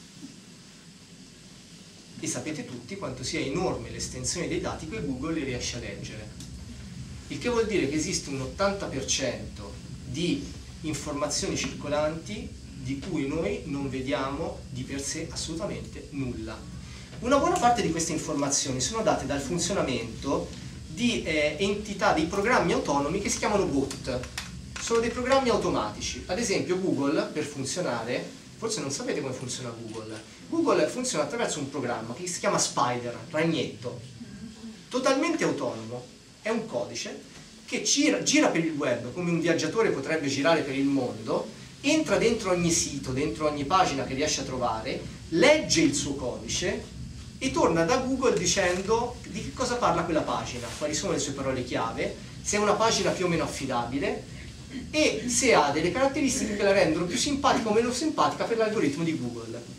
E sapete tutti quanto sia enorme l'estensione dei dati che Google riesce a leggere. Il che vuol dire che esiste un ottanta per cento di informazioni circolanti di cui noi non vediamo di per sé assolutamente nulla. Una buona parte di queste informazioni sono date dal funzionamento di eh, entità, dei programmi autonomi che si chiamano bot. Sono dei programmi automatici. Ad esempio Google, per funzionare, forse non sapete come funziona Google. Google funziona attraverso un programma che si chiama Spider, Ragnetto, totalmente autonomo. È un codice che gira, gira per il web come un viaggiatore potrebbe girare per il mondo, entra dentro ogni sito, dentro ogni pagina che riesce a trovare, legge il suo codice e torna da Google dicendo di che cosa parla quella pagina, quali sono le sue parole chiave, se è una pagina più o meno affidabile e se ha delle caratteristiche che la rendono più simpatica o meno simpatica per l'algoritmo di Google.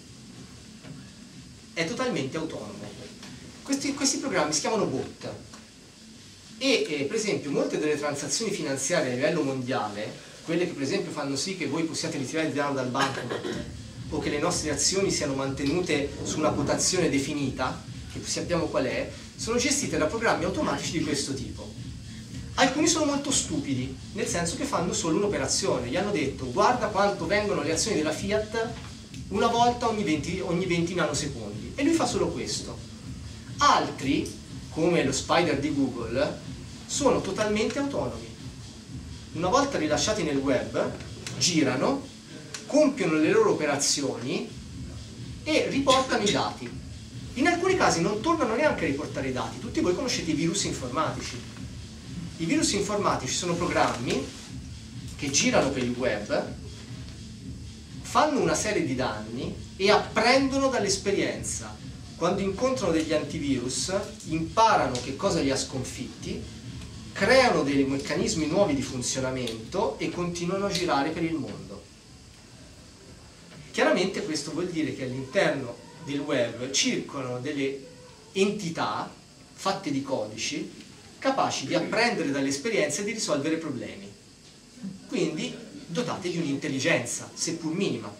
È totalmente autonomo. Questi, questi programmi si chiamano bot e eh, per esempio molte delle transazioni finanziarie a livello mondiale, quelle che per esempio fanno sì che voi possiate ritirare il denaro dal banco o che le nostre azioni siano mantenute su una quotazione definita, che sappiamo qual è, sono gestite da programmi automatici di questo tipo. Alcuni sono molto stupidi, nel senso che fanno solo un'operazione. Gli hanno detto guarda quanto vengono le azioni della Fiat una volta ogni venti, ogni venti nanosecondi, e lui fa solo questo. Altri, come lo Spider di Google, sono totalmente autonomi. Una volta rilasciati nel web, girano, compiono le loro operazioni e riportano i dati. In alcuni casi non tornano neanche a riportare i dati. Tutti voi conoscete i virus informatici. I virus informatici sono programmi che girano per il web, fanno una serie di danni e apprendono dall'esperienza. Quando incontrano degli antivirus, imparano che cosa li ha sconfitti, creano dei meccanismi nuovi di funzionamento e continuano a girare per il mondo. Chiaramente questo vuol dire che all'interno del web circolano delle entità fatte di codici capaci di apprendere dall'esperienza e di risolvere problemi. Quindi dotate di un'intelligenza, seppur minima.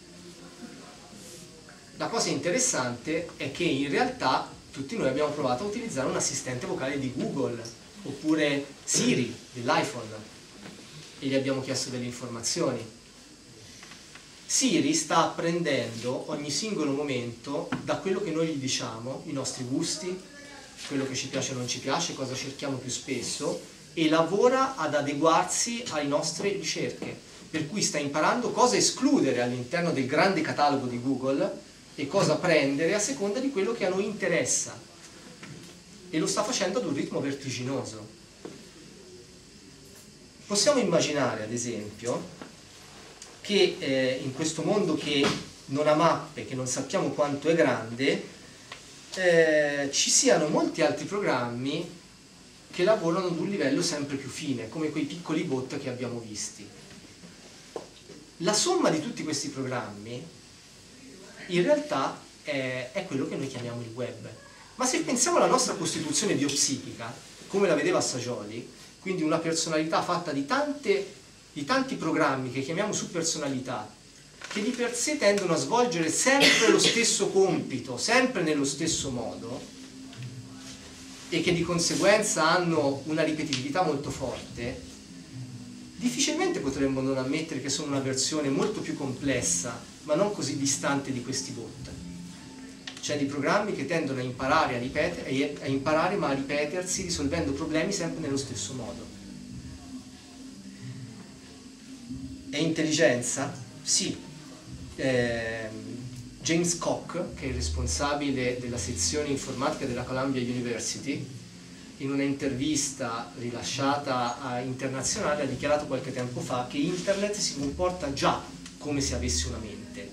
La cosa interessante è che in realtà tutti noi abbiamo provato a utilizzare un assistente vocale di Google oppure Siri dell'iPhone e gli abbiamo chiesto delle informazioni. Siri sta apprendendo ogni singolo momento da quello che noi gli diciamo, i nostri gusti, quello che ci piace o non ci piace, cosa cerchiamo più spesso, e lavora ad adeguarsi alle nostre ricerche, per cui sta imparando cosa escludere all'interno del grande catalogo di Google e cosa prendere a seconda di quello che a noi interessa, e lo sta facendo ad un ritmo vertiginoso. Possiamo immaginare, ad esempio, che eh, in questo mondo che non ha mappe, che non sappiamo quanto è grande, eh, ci siano molti altri programmi che lavorano ad un livello sempre più fine, come quei piccoli bot che abbiamo visti. La somma di tutti questi programmi in realtà è, è quello che noi chiamiamo il web. Ma se pensiamo alla nostra costituzione biopsichica, come la vedeva Sagioli, quindi una personalità fatta di, tante, di tanti programmi che chiamiamo subpersonalità, che di per sé tendono a svolgere sempre lo stesso compito, sempre nello stesso modo, e che di conseguenza hanno una ripetitività molto forte, difficilmente potremmo non ammettere che sono una versione molto più complessa, ma non così distante di questi bot. Cioè di programmi che tendono a imparare, a ripetere, a imparare ma a ripetersi, risolvendo problemi sempre nello stesso modo. È intelligenza? Sì. Eh, James Koch, che è il responsabile della sezione informatica della Columbia University, in una intervista rilasciata a Internazionale ha dichiarato qualche tempo fa che Internet si comporta già come se avesse una mente.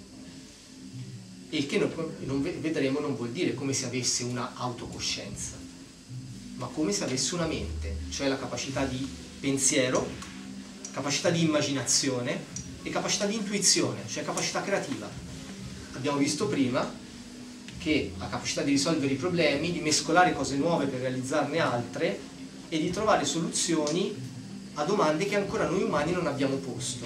Il che non vedremo non vuol dire come se avesse una autocoscienza, ma come se avesse una mente, cioè la capacità di pensiero, capacità di immaginazione e capacità di intuizione, cioè capacità creativa. Abbiamo visto prima che ha capacità di risolvere i problemi, di mescolare cose nuove per realizzarne altre e di trovare soluzioni a domande che ancora noi umani non abbiamo posto.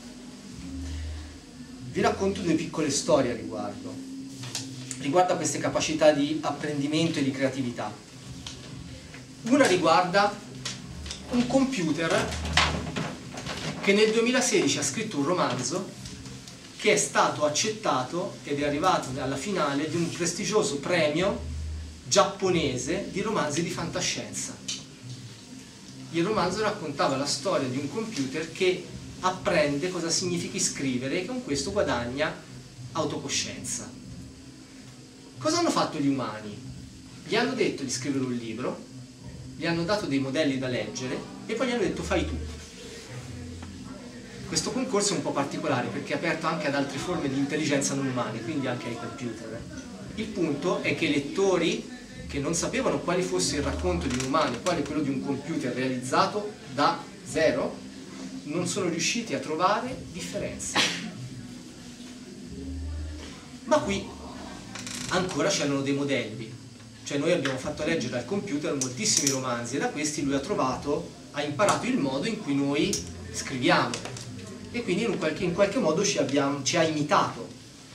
Vi racconto due piccole storie a riguardo. Riguarda queste capacità di apprendimento e di creatività. Una riguarda un computer che nel duemilasedici ha scritto un romanzo che è stato accettato ed è arrivato alla finale di un prestigioso premio giapponese di romanzi di fantascienza. Il romanzo raccontava la storia di un computer che apprende cosa significhi scrivere e con questo guadagna autocoscienza. Cosa hanno fatto gli umani? Gli hanno detto di scrivere un libro, gli hanno dato dei modelli da leggere e poi gli hanno detto fai tu. Questo concorso è un po' particolare perché è aperto anche ad altre forme di intelligenza non umane, quindi anche ai computer. Il punto è che i lettori che non sapevano quale fosse il racconto di un umano e quale quello di un computer realizzato da zero, non sono riusciti a trovare differenze. Ma qui ancora c'erano dei modelli, cioè noi abbiamo fatto leggere al computer moltissimi romanzi e da questi lui ha trovato, ha imparato il modo in cui noi scriviamo. E quindi in qualche, in qualche modo ci, abbiamo, ci ha imitato.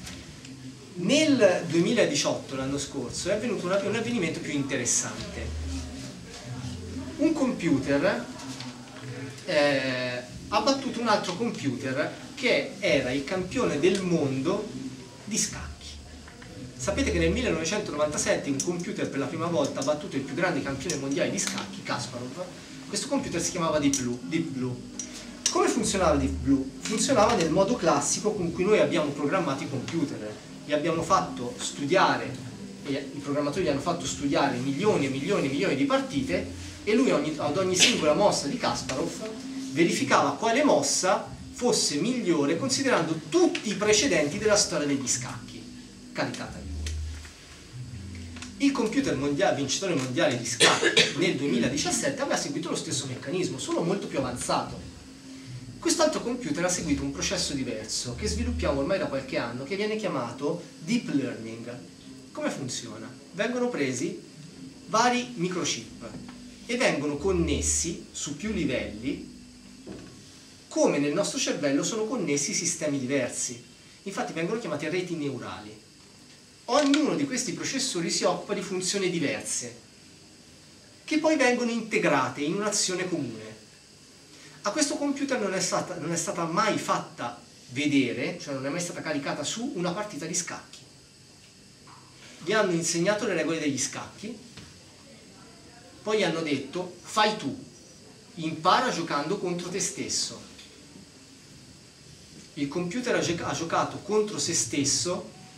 Nel duemiladiciotto, l'anno scorso, è avvenuto un, un avvenimento più interessante. Un computer eh, ha battuto un altro computer che era il campione del mondo di scacchi. Sapete che nel millenovecentonovantasette un computer per la prima volta ha battuto il più grande campione mondiale di scacchi, Kasparov. Questo computer si chiamava Deep Blue. Deep Blue. Come funzionava Deep Blue? Funzionava nel modo classico con cui noi abbiamo programmato i computer. Li abbiamo fatto studiare, e i programmatori gli hanno fatto studiare milioni e milioni e milioni di partite e lui ogni, ad ogni singola mossa di Kasparov verificava quale mossa fosse migliore considerando tutti i precedenti della storia degli scacchi, caricata di lui. Il computer mondiale, vincitore mondiale di scacchi nel duemiladiciassette aveva seguito lo stesso meccanismo, solo molto più avanzato. Quest'altro computer ha seguito un processo diverso che sviluppiamo ormai da qualche anno che viene chiamato Deep Learning. Come funziona? Vengono presi vari microchip e vengono connessi su più livelli come nel nostro cervello sono connessi sistemi diversi. Infatti vengono chiamati reti neurali. Ognuno di questi processori si occupa di funzioni diverse che poi vengono integrate in un'azione comune. A questo computer non è, stata, non è stata mai fatta vedere, cioè non è mai stata caricata su una partita di scacchi. Gli hanno insegnato le regole degli scacchi, poi gli hanno detto fai tu, impara giocando contro te stesso. Il computer ha giocato contro se stesso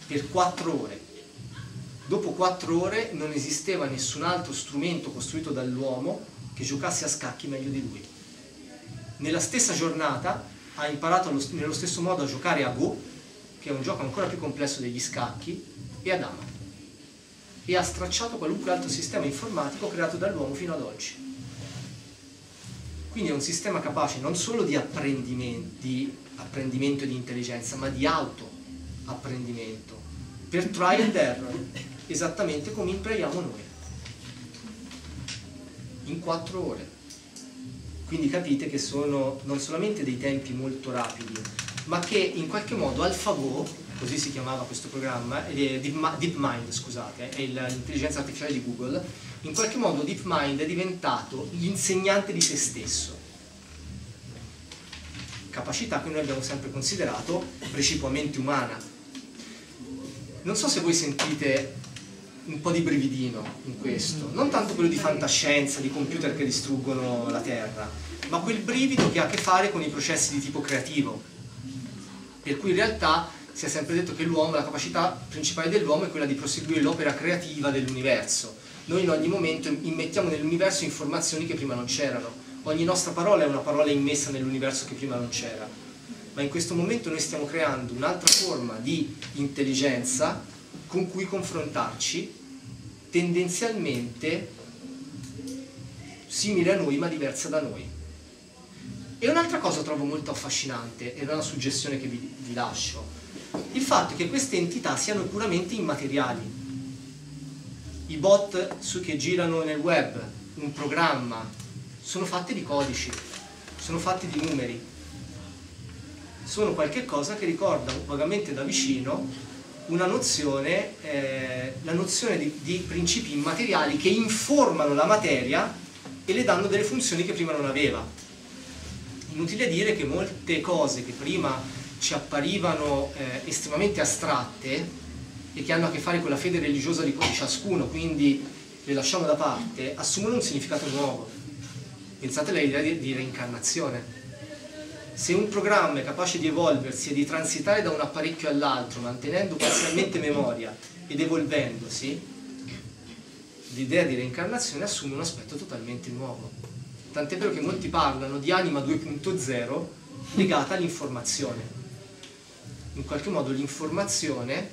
per quattro ore. Dopo quattro ore non esisteva nessun altro strumento costruito dall'uomo che giocasse a scacchi meglio di lui. Nella stessa giornata ha imparato allo, nello stesso modo a giocare a Go, che è un gioco ancora più complesso degli scacchi, e a Dama. E ha stracciato qualunque altro sistema informatico creato dall'uomo fino ad oggi. Quindi è un sistema capace non solo di apprendimento, di apprendimento e di intelligenza, ma di auto-apprendimento, per try and error, esattamente come impariamo noi, in quattro ore. Quindi capite che sono non solamente dei tempi molto rapidi, ma che in qualche modo AlphaGo, così si chiamava questo programma, eh, DeepMind, scusate, è l'intelligenza artificiale di Google, in qualche modo DeepMind è diventato l'insegnante di se stesso. Capacità che noi abbiamo sempre considerato precipuamente umana. Non so se voi sentite un po' di brividino in questo, non tanto quello di fantascienza, di computer che distruggono la Terra, ma quel brivido che ha a che fare con i processi di tipo creativo, per cui in realtà si è sempre detto che l'uomo, la capacità principale dell'uomo è quella di proseguire l'opera creativa dell'universo. Noi in ogni momento immettiamo nell'universo informazioni che prima non c'erano, ogni nostra parola è una parola immessa nell'universo che prima non c'era, ma in questo momento noi stiamo creando un'altra forma di intelligenza con cui confrontarci, tendenzialmente simile a noi ma diversa da noi. E un'altra cosa trovo molto affascinante, ed è una suggestione che vi, vi lascio, il fatto che queste entità siano puramente immateriali. I bot su che girano nel web, un programma, sono fatti di codici, sono fatti di numeri, sono qualche cosa che ricorda vagamente da vicino una nozione, eh, la nozione di, di principi immateriali che informano la materia e le danno delle funzioni che prima non aveva. Inutile dire che molte cose che prima ci apparivano eh, estremamente astratte e che hanno a che fare con la fede religiosa di ciascuno, quindi le lasciamo da parte, assumono un significato nuovo. Pensate all'idea di, di reincarnazione. Se un programma è capace di evolversi e di transitare da un apparecchio all'altro, mantenendo parzialmente memoria ed evolvendosi, l'idea di reincarnazione assume un aspetto totalmente nuovo. Tant'è vero che molti parlano di anima due punto zero legata all'informazione. In qualche modo l'informazione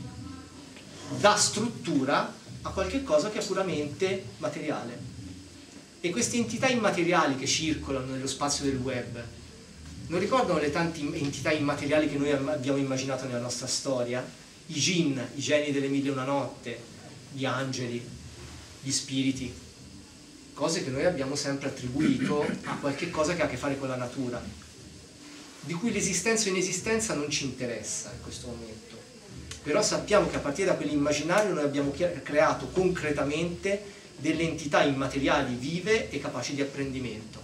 dà struttura a qualche cosa che è puramente materiale. E queste entità immateriali che circolano nello spazio del web non ricordano le tante entità immateriali che noi abbiamo immaginato nella nostra storia? I jinn, i geni delle mille e una notte, gli angeli, gli spiriti, cose che noi abbiamo sempre attribuito a qualche cosa che ha a che fare con la natura, di cui l'esistenza o inesistenza non ci interessa in questo momento. Però sappiamo che a partire da quell'immaginario noi abbiamo creato concretamente delle entità immateriali vive e capaci di apprendimento.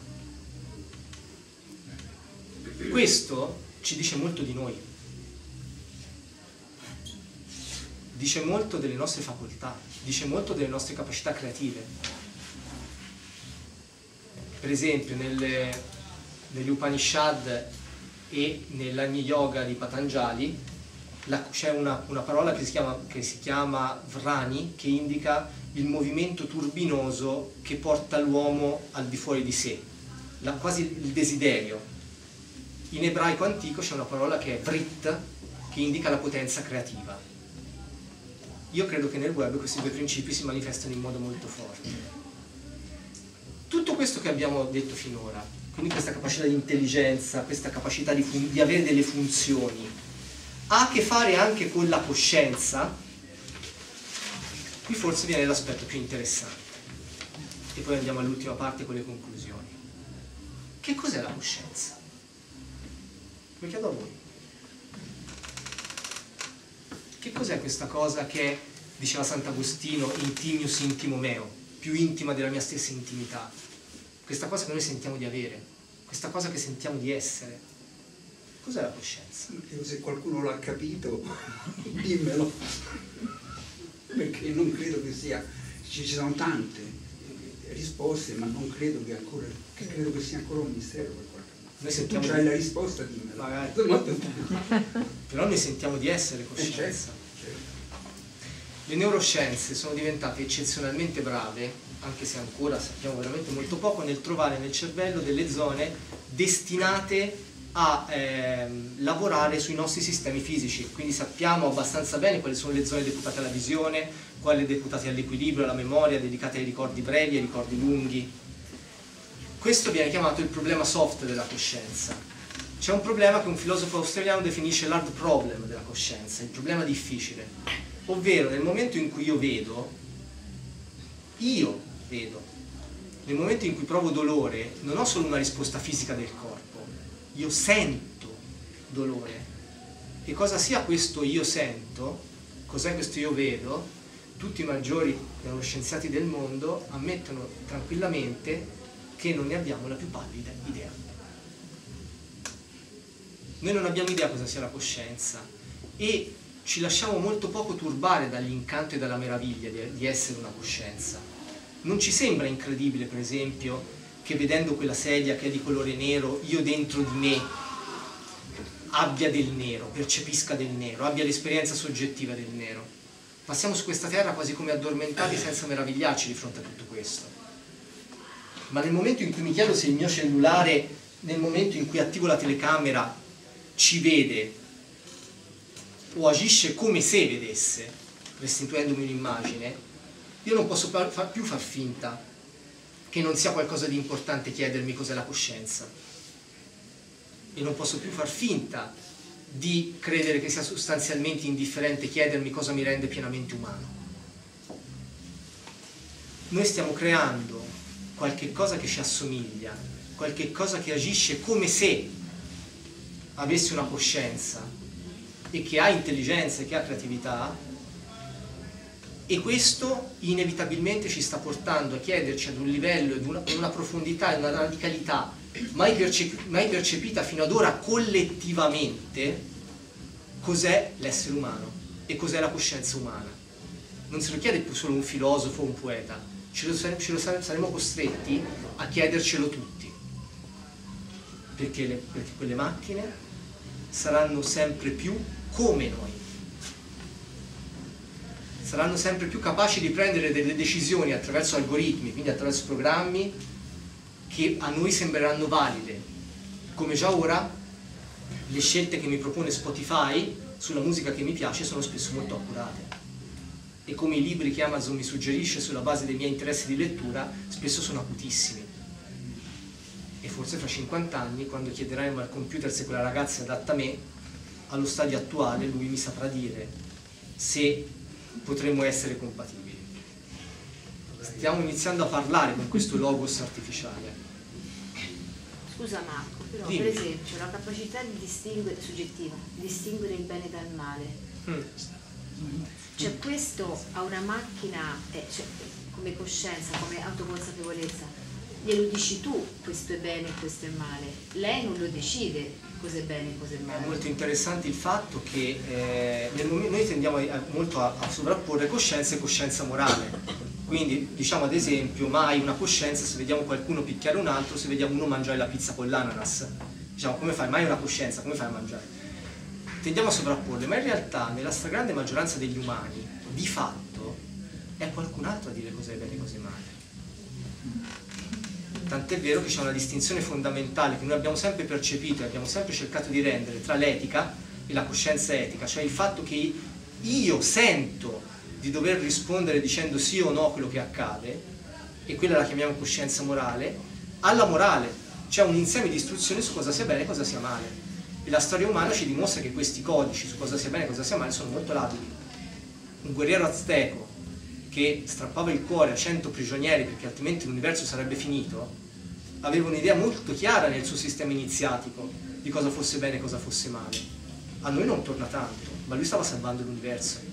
Questo ci dice molto di noi, dice molto delle nostre facoltà, dice molto delle nostre capacità creative. Per esempio nelle, negli Upanishad e nell'Agni Yoga di Patanjali c'è una, una parola che si, chiama, che si chiama Vrani, che indica il movimento turbinoso che porta l'uomo al di fuori di sé, la, quasi il desiderio. In ebraico antico c'è una parola che è Vrit, che indica la potenza creativa. Io credo che nel web questi due principi si manifestano in modo molto forte. Tutto questo che abbiamo detto finora, quindi questa capacità di intelligenza, questa capacità di, di avere delle funzioni, ha a che fare anche con la coscienza. Qui forse viene l'aspetto più interessante. E poi andiamo all'ultima parte con le conclusioni. Che cos'è la coscienza? Lo chiedo a voi. Che cos'è questa cosa che, diceva Sant'Agostino, intimius intimo meo, più intima della mia stessa intimità? Questa cosa che noi sentiamo di avere, questa cosa che sentiamo di essere. Cos'è la coscienza? Se qualcuno l'ha capito, dimmelo. Perché non credo che sia, ci sono tante risposte, ma non credo che ancora, che credo che sia ancora un mistero per qualcuno. Noi Se tu sentiamo hai di... la risposta, dimmela. Magari. Però noi sentiamo di essere coscienza. Eh, certo, Le neuroscienze sono diventate eccezionalmente brave, anche se ancora sappiamo veramente molto poco, nel trovare nel cervello delle zone destinate a ehm, lavorare sui nostri sistemi fisici, quindi sappiamo abbastanza bene quali sono le zone deputate alla visione, quali deputate all'equilibrio, alla memoria, dedicate ai ricordi brevi e ai ricordi lunghi. Questo viene chiamato il problema soft della coscienza. C'è un problema che un filosofo australiano definisce l'hard problem della coscienza, il problema difficile, ovvero nel momento in cui io vedo, io vedo, nel momento in cui provo dolore non ho solo una risposta fisica del corpo, io sento dolore. E cosa sia questo io sento, cos'è questo io vedo, tutti i maggiori neuroscienziati del mondo ammettono tranquillamente che non ne abbiamo la più pallida idea. Noi non abbiamo idea cosa sia la coscienza e ci lasciamo molto poco turbare dall'incanto e dalla meraviglia di, di essere una coscienza. Non ci sembra incredibile, per esempio, che vedendo quella sedia che è di colore nero, io dentro di me abbia del nero, percepisca del nero, abbia l'esperienza soggettiva del nero. Passiamo su questa terra quasi come addormentati senza meravigliarci di fronte a tutto questo. Ma nel momento in cui mi chiedo se il mio cellulare, nel momento in cui attivo la telecamera, ci vede o agisce come se vedesse, restituendomi un'immagine, io non posso più far finta che non sia qualcosa di importante chiedermi cos'è la coscienza. E non posso più far finta di credere che sia sostanzialmente indifferente chiedermi cosa mi rende pienamente umano. Noi stiamo creando qualche cosa che ci assomiglia, qualche cosa che agisce come se avesse una coscienza e che ha intelligenza e che ha creatività, e questo inevitabilmente ci sta portando a chiederci ad un livello, ad una, ad una profondità e una radicalità mai, percep mai percepita fino ad ora collettivamente cos'è l'essere umano e cos'è la coscienza umana. Non se lo chiede più solo un filosofo o un poeta, ce lo, ce lo saremo costretti a chiedercelo tutti, perché, le, perché quelle macchine saranno sempre più come noi, saranno sempre più capaci di prendere delle decisioni attraverso algoritmi, quindi attraverso programmi che a noi sembreranno valide, come già ora le scelte che mi propone Spotify sulla musica che mi piace sono spesso molto accurate, e come i libri che Amazon mi suggerisce sulla base dei miei interessi di lettura spesso sono acutissimi. E forse fra cinquanta anni, quando chiederemo al computer se quella ragazza è adatta a me, allo stadio attuale lui mi saprà dire se potremmo essere compatibili. Stiamo iniziando a parlare con questo logos artificiale. Scusa Marco, però Dimmi. per esempio la capacità di distinguere, soggettiva, di distinguere il bene dal male, mm. cioè questo a una macchina, eh, cioè, come coscienza, come autoconsapevolezza, glielo dici tu, questo è bene e questo è male, lei non lo decide cosa è bene e cosa è male. È molto interessante il fatto che eh, nel momento, noi tendiamo a, molto a, a sovrapporre coscienza e coscienza morale. Quindi diciamo ad esempio mai una coscienza se vediamo qualcuno picchiare un altro, se vediamo uno mangiare la pizza con l'ananas. Diciamo, come fai? Mai una coscienza, come fai a mangiare? Tendiamo a sovrapporle, ma in realtà nella stragrande maggioranza degli umani di fatto è qualcun altro a dire cosa è bene e cosa è male. Tant'è vero che c'è una distinzione fondamentale che noi abbiamo sempre percepito e abbiamo sempre cercato di rendere tra l'etica e la coscienza etica, cioè il fatto che io sento di dover rispondere dicendo sì o no a quello che accade, e quella la chiamiamo coscienza morale, alla morale, c'è un insieme di istruzioni su cosa sia bene e cosa sia male. E la storia umana ci dimostra che questi codici su cosa sia bene e cosa sia male sono molto labili. Un guerriero azteco che strappava il cuore a cento prigionieri perché altrimenti l'universo sarebbe finito, aveva un'idea molto chiara nel suo sistema iniziatico di cosa fosse bene e cosa fosse male. A noi non torna tanto, ma lui stava salvando l'universo.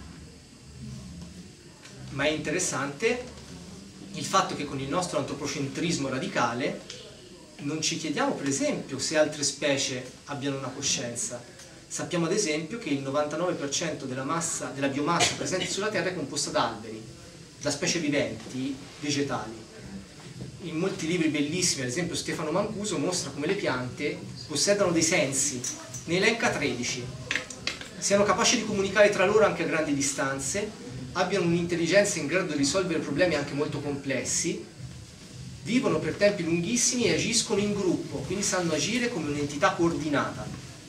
Ma è interessante il fatto che con il nostro antropocentrismo radicale non ci chiediamo per esempio se altre specie abbiano una coscienza. Sappiamo ad esempio che il novantanove per cento della, massa, della biomassa presente sulla Terra è composta da alberi, da specie viventi, vegetali. In molti libri bellissimi, ad esempio Stefano Mancuso mostra come le piante possedano dei sensi, ne elenca tredici, siano capaci di comunicare tra loro anche a grandi distanze, abbiano un'intelligenza in grado di risolvere problemi anche molto complessi, vivono per tempi lunghissimi e agiscono in gruppo, quindi sanno agire come un'entità coordinata.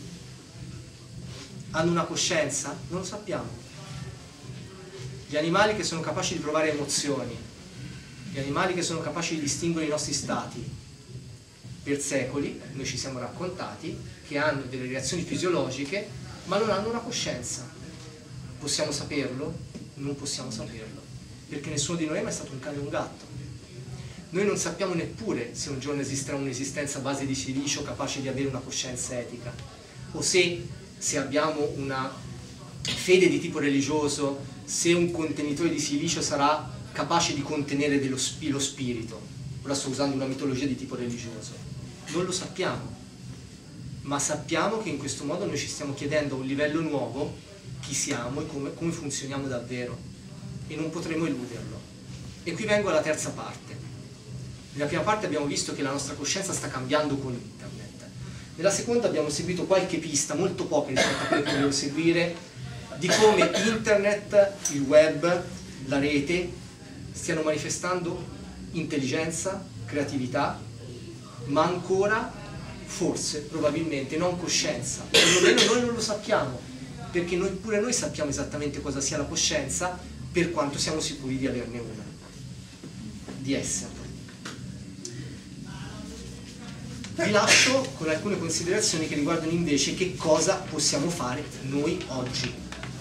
Hanno una coscienza? Non lo sappiamo. Gli animali che sono capaci di provare emozioni, gli animali che sono capaci di distinguere i nostri stati, per secoli noi ci siamo raccontati che hanno delle reazioni fisiologiche ma non hanno una coscienza. Possiamo saperlo? Non possiamo saperlo, perché nessuno di noi è mai stato un cane o un gatto. Noi non sappiamo neppure se un giorno esisterà un'esistenza a base di silicio capace di avere una coscienza etica, o se, se abbiamo una fede di tipo religioso, se un contenitore di silicio sarà capace di contenere dello spi- lo spirito. Ora sto usando una mitologia di tipo religioso. Non lo sappiamo, ma sappiamo che in questo modo noi ci stiamo chiedendo a un livello nuovo chi siamo e come, come funzioniamo davvero, e non potremo eluderlo. E qui vengo alla terza parte. Nella prima parte abbiamo visto che la nostra coscienza sta cambiando con internet. Nella seconda abbiamo seguito qualche pista, molto poche rispetto a quelle che volevo seguire, di come internet, il web, la rete stiano manifestando intelligenza, creatività, ma ancora, forse, probabilmente, non coscienza. Perlomeno noi non lo sappiamo, perché noi, pure noi sappiamo esattamente cosa sia la coscienza, per quanto siamo sicuri di averne una, di esserlo. Vi lascio con alcune considerazioni che riguardano invece che cosa possiamo fare noi oggi.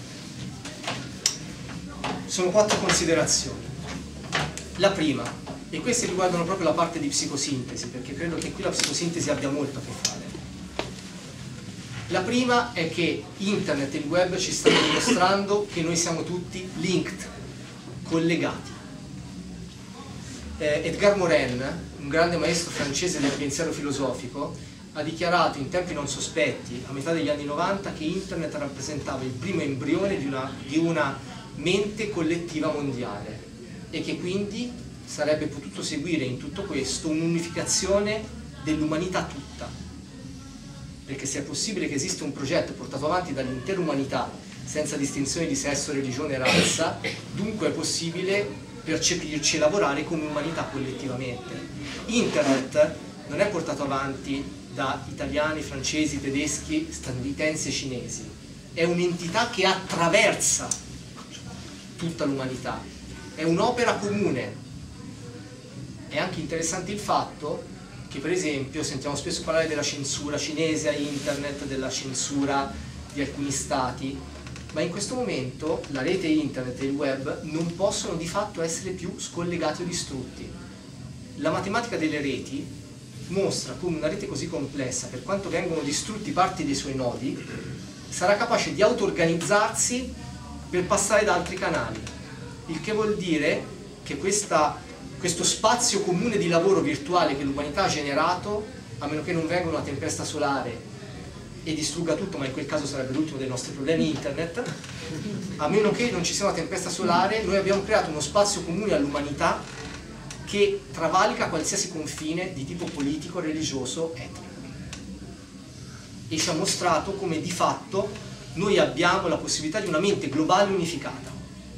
Sono quattro considerazioni. La prima, e queste riguardano proprio la parte di psicosintesi, perché credo che qui la psicosintesi abbia molto a che fare. La prima è che internet e il web ci stanno dimostrando che noi siamo tutti linked, collegati. Eh, Edgar Morin, un grande maestro francese del pensiero filosofico, ha dichiarato in tempi non sospetti, a metà degli anni novanta, che internet rappresentava il primo embrione di una, di una mente collettiva mondiale e che quindi sarebbe potuto seguire in tutto questo un'unificazione dell'umanità tutta. Perché se è possibile che esista un progetto portato avanti dall'intera umanità senza distinzione di sesso, religione e razza, dunque è possibile percepirci e lavorare come umanità collettivamente. Internet non è portato avanti da italiani, francesi, tedeschi, statunitensi e cinesi, è un'entità che attraversa tutta l'umanità, è un'opera comune. È anche interessante il fatto che, per esempio, sentiamo spesso parlare della censura cinese a internet, della censura di alcuni stati, ma in questo momento la rete internet e il web non possono di fatto essere più scollegati o distrutti. La matematica delle reti mostra come una rete così complessa, per quanto vengono distrutti parti dei suoi nodi, sarà capace di auto-organizzarsi per passare da altri canali, il che vuol dire che questa, questo spazio comune di lavoro virtuale che l'umanità ha generato, a meno che non venga una tempesta solare e distrugga tutto, ma in quel caso sarebbe l'ultimo dei nostri problemi internet, a meno che non ci sia una tempesta solare, noi abbiamo creato uno spazio comune all'umanità che travalica qualsiasi confine di tipo politico, religioso, etnico. E ci ha mostrato come di fatto noi abbiamo la possibilità di una mente globale unificata.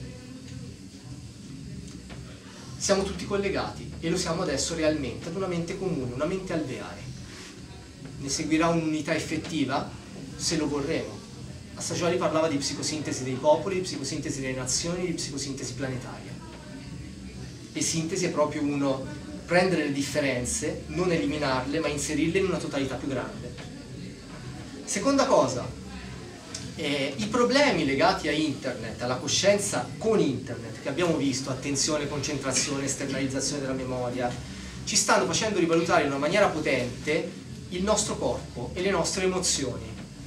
Siamo tutti collegati e lo siamo adesso realmente ad una mente comune, una mente alveare. Ne seguirà un'unità effettiva se lo vorremo. Assagioli parlava di psicosintesi dei popoli, di psicosintesi delle nazioni, di psicosintesi planetaria. E sintesi è proprio uno prendere le differenze, non eliminarle, ma inserirle in una totalità più grande. Seconda cosa, eh, i problemi legati a internet, alla coscienza con internet, che abbiamo visto, attenzione, concentrazione, esternalizzazione della memoria, ci stanno facendo rivalutare in una maniera potente il nostro corpo e le nostre emozioni.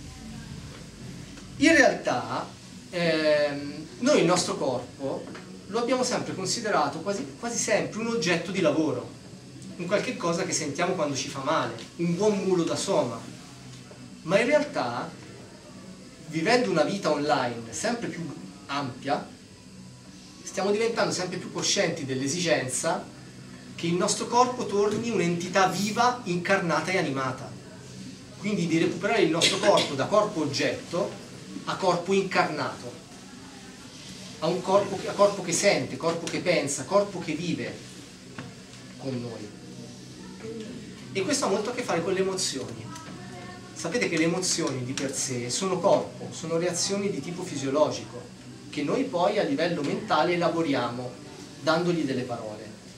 In realtà ehm, noi il nostro corpo lo abbiamo sempre considerato quasi, quasi sempre un oggetto di lavoro, un qualche cosa che sentiamo quando ci fa male, un buon mulo da soma. Ma in realtà, vivendo una vita online sempre più ampia, stiamo diventando sempre più coscienti dell'esigenza che il nostro corpo torni un'entità viva, incarnata e animata. Quindi di recuperare il nostro corpo da corpo oggetto a corpo incarnato. a un corpo che, a corpo che sente, corpo che pensa, corpo che vive con noi. E questo ha molto a che fare con le emozioni. Sapete che le emozioni di per sé sono corpo, sono reazioni di tipo fisiologico, che noi poi a livello mentale elaboriamo dandogli delle parole.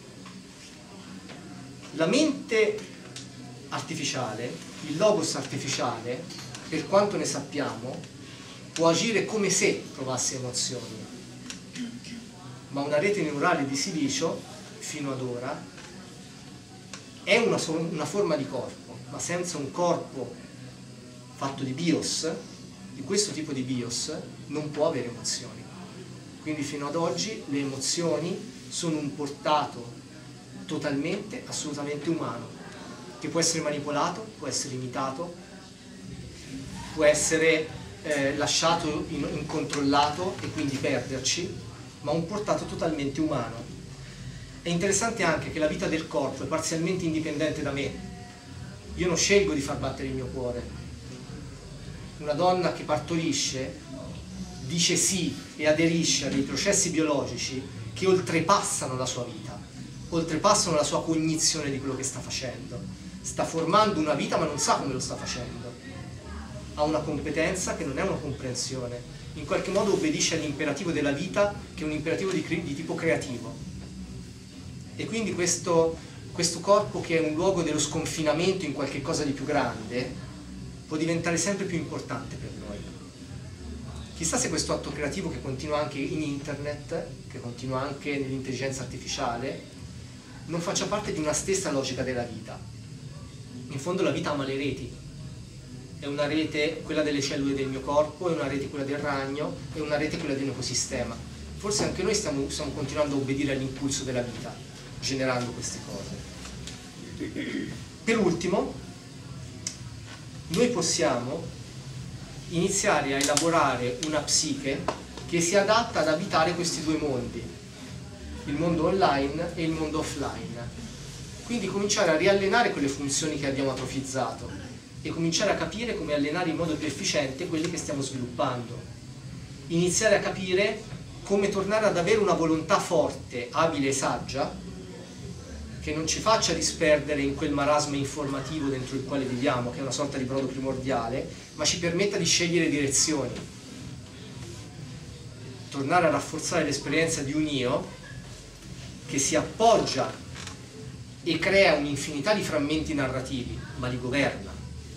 La mente artificiale, il logos artificiale, per quanto ne sappiamo, può agire come se provasse emozioni, ma una rete neurale di silicio, fino ad ora, è una, una forma di corpo, ma senza un corpo fatto di BIOS, di questo tipo di BIOS, non può avere emozioni. Quindi fino ad oggi le emozioni sono un portato totalmente, assolutamente umano, che può essere manipolato, può essere imitato, può essere eh, lasciato in, incontrollato e quindi perderci, ma un portato totalmente umano. È interessante anche che la vita del corpo è parzialmente indipendente da me. Io non scelgo di far battere il mio cuore. Una donna che partorisce dice sì e aderisce a dei processi biologici che oltrepassano la sua vita, oltrepassano la sua cognizione di quello che sta facendo. Sta formando una vita ma non sa come lo sta facendo. Ha una competenza che non è una comprensione. In qualche modo obbedisce all'imperativo della vita, che è un imperativo di, di tipo creativo. E quindi questo, questo corpo, che è un luogo dello sconfinamento in qualche cosa di più grande, può diventare sempre più importante per noi. Chissà se questo atto creativo, che continua anche in internet, che continua anche nell'intelligenza artificiale, non faccia parte di una stessa logica della vita. In fondo la vita ama le reti. È una rete quella delle cellule del mio corpo, è una rete quella del ragno, è una rete quella di un ecosistema. Forse anche noi stiamo, stiamo continuando a obbedire all'impulso della vita, generando queste cose. Per ultimo, noi possiamo iniziare a elaborare una psiche che si adatta ad abitare questi due mondi, il mondo online e il mondo offline. Quindi cominciare a riallenare quelle funzioni che abbiamo atrofizzato e cominciare a capire come allenare in modo più efficiente quelle che stiamo sviluppando. Iniziare a capire come tornare ad avere una volontà forte, abile e saggia, che non ci faccia disperdere in quel marasma informativo dentro il quale viviamo, che è una sorta di brodo primordiale, ma ci permetta di scegliere direzioni. Tornare a rafforzare l'esperienza di un io che si appoggia e crea un'infinità di frammenti narrativi, ma li governa.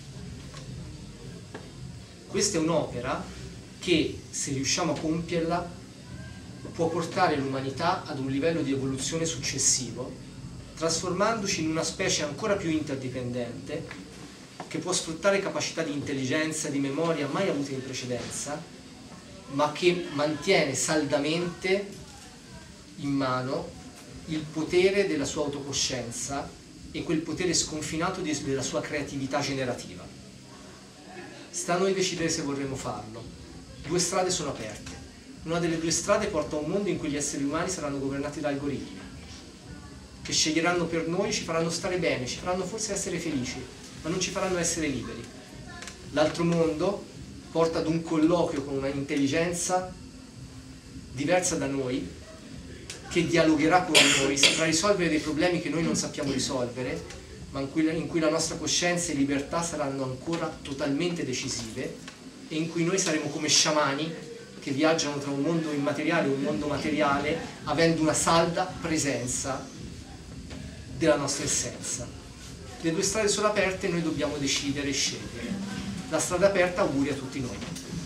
Questa è un'opera che, se riusciamo a compierla, può portare l'umanità ad un livello di evoluzione successivo, trasformandoci in una specie ancora più interdipendente, che può sfruttare capacità di intelligenza e di memoria mai avute in precedenza, ma che mantiene saldamente in mano il potere della sua autocoscienza e quel potere sconfinato della sua creatività generativa. Sta a noi decidere se vorremmo farlo. Due strade sono aperte. Una delle due strade porta a un mondo in cui gli esseri umani saranno governati da algoritmi, che sceglieranno per noi, ci faranno stare bene, ci faranno forse essere felici, ma non ci faranno essere liberi. L'altro mondo porta ad un colloquio con una intelligenza diversa da noi, che dialogherà con noi, saprà risolvere dei problemi che noi non sappiamo risolvere, ma in cui, in cui la nostra coscienza e libertà saranno ancora totalmente decisive, e in cui noi saremo come sciamani che viaggiano tra un mondo immateriale e un mondo materiale, avendo una salda presenza della nostra essenza. Le due strade sono aperte e noi dobbiamo decidere e scegliere. La strada aperta, auguri a tutti noi.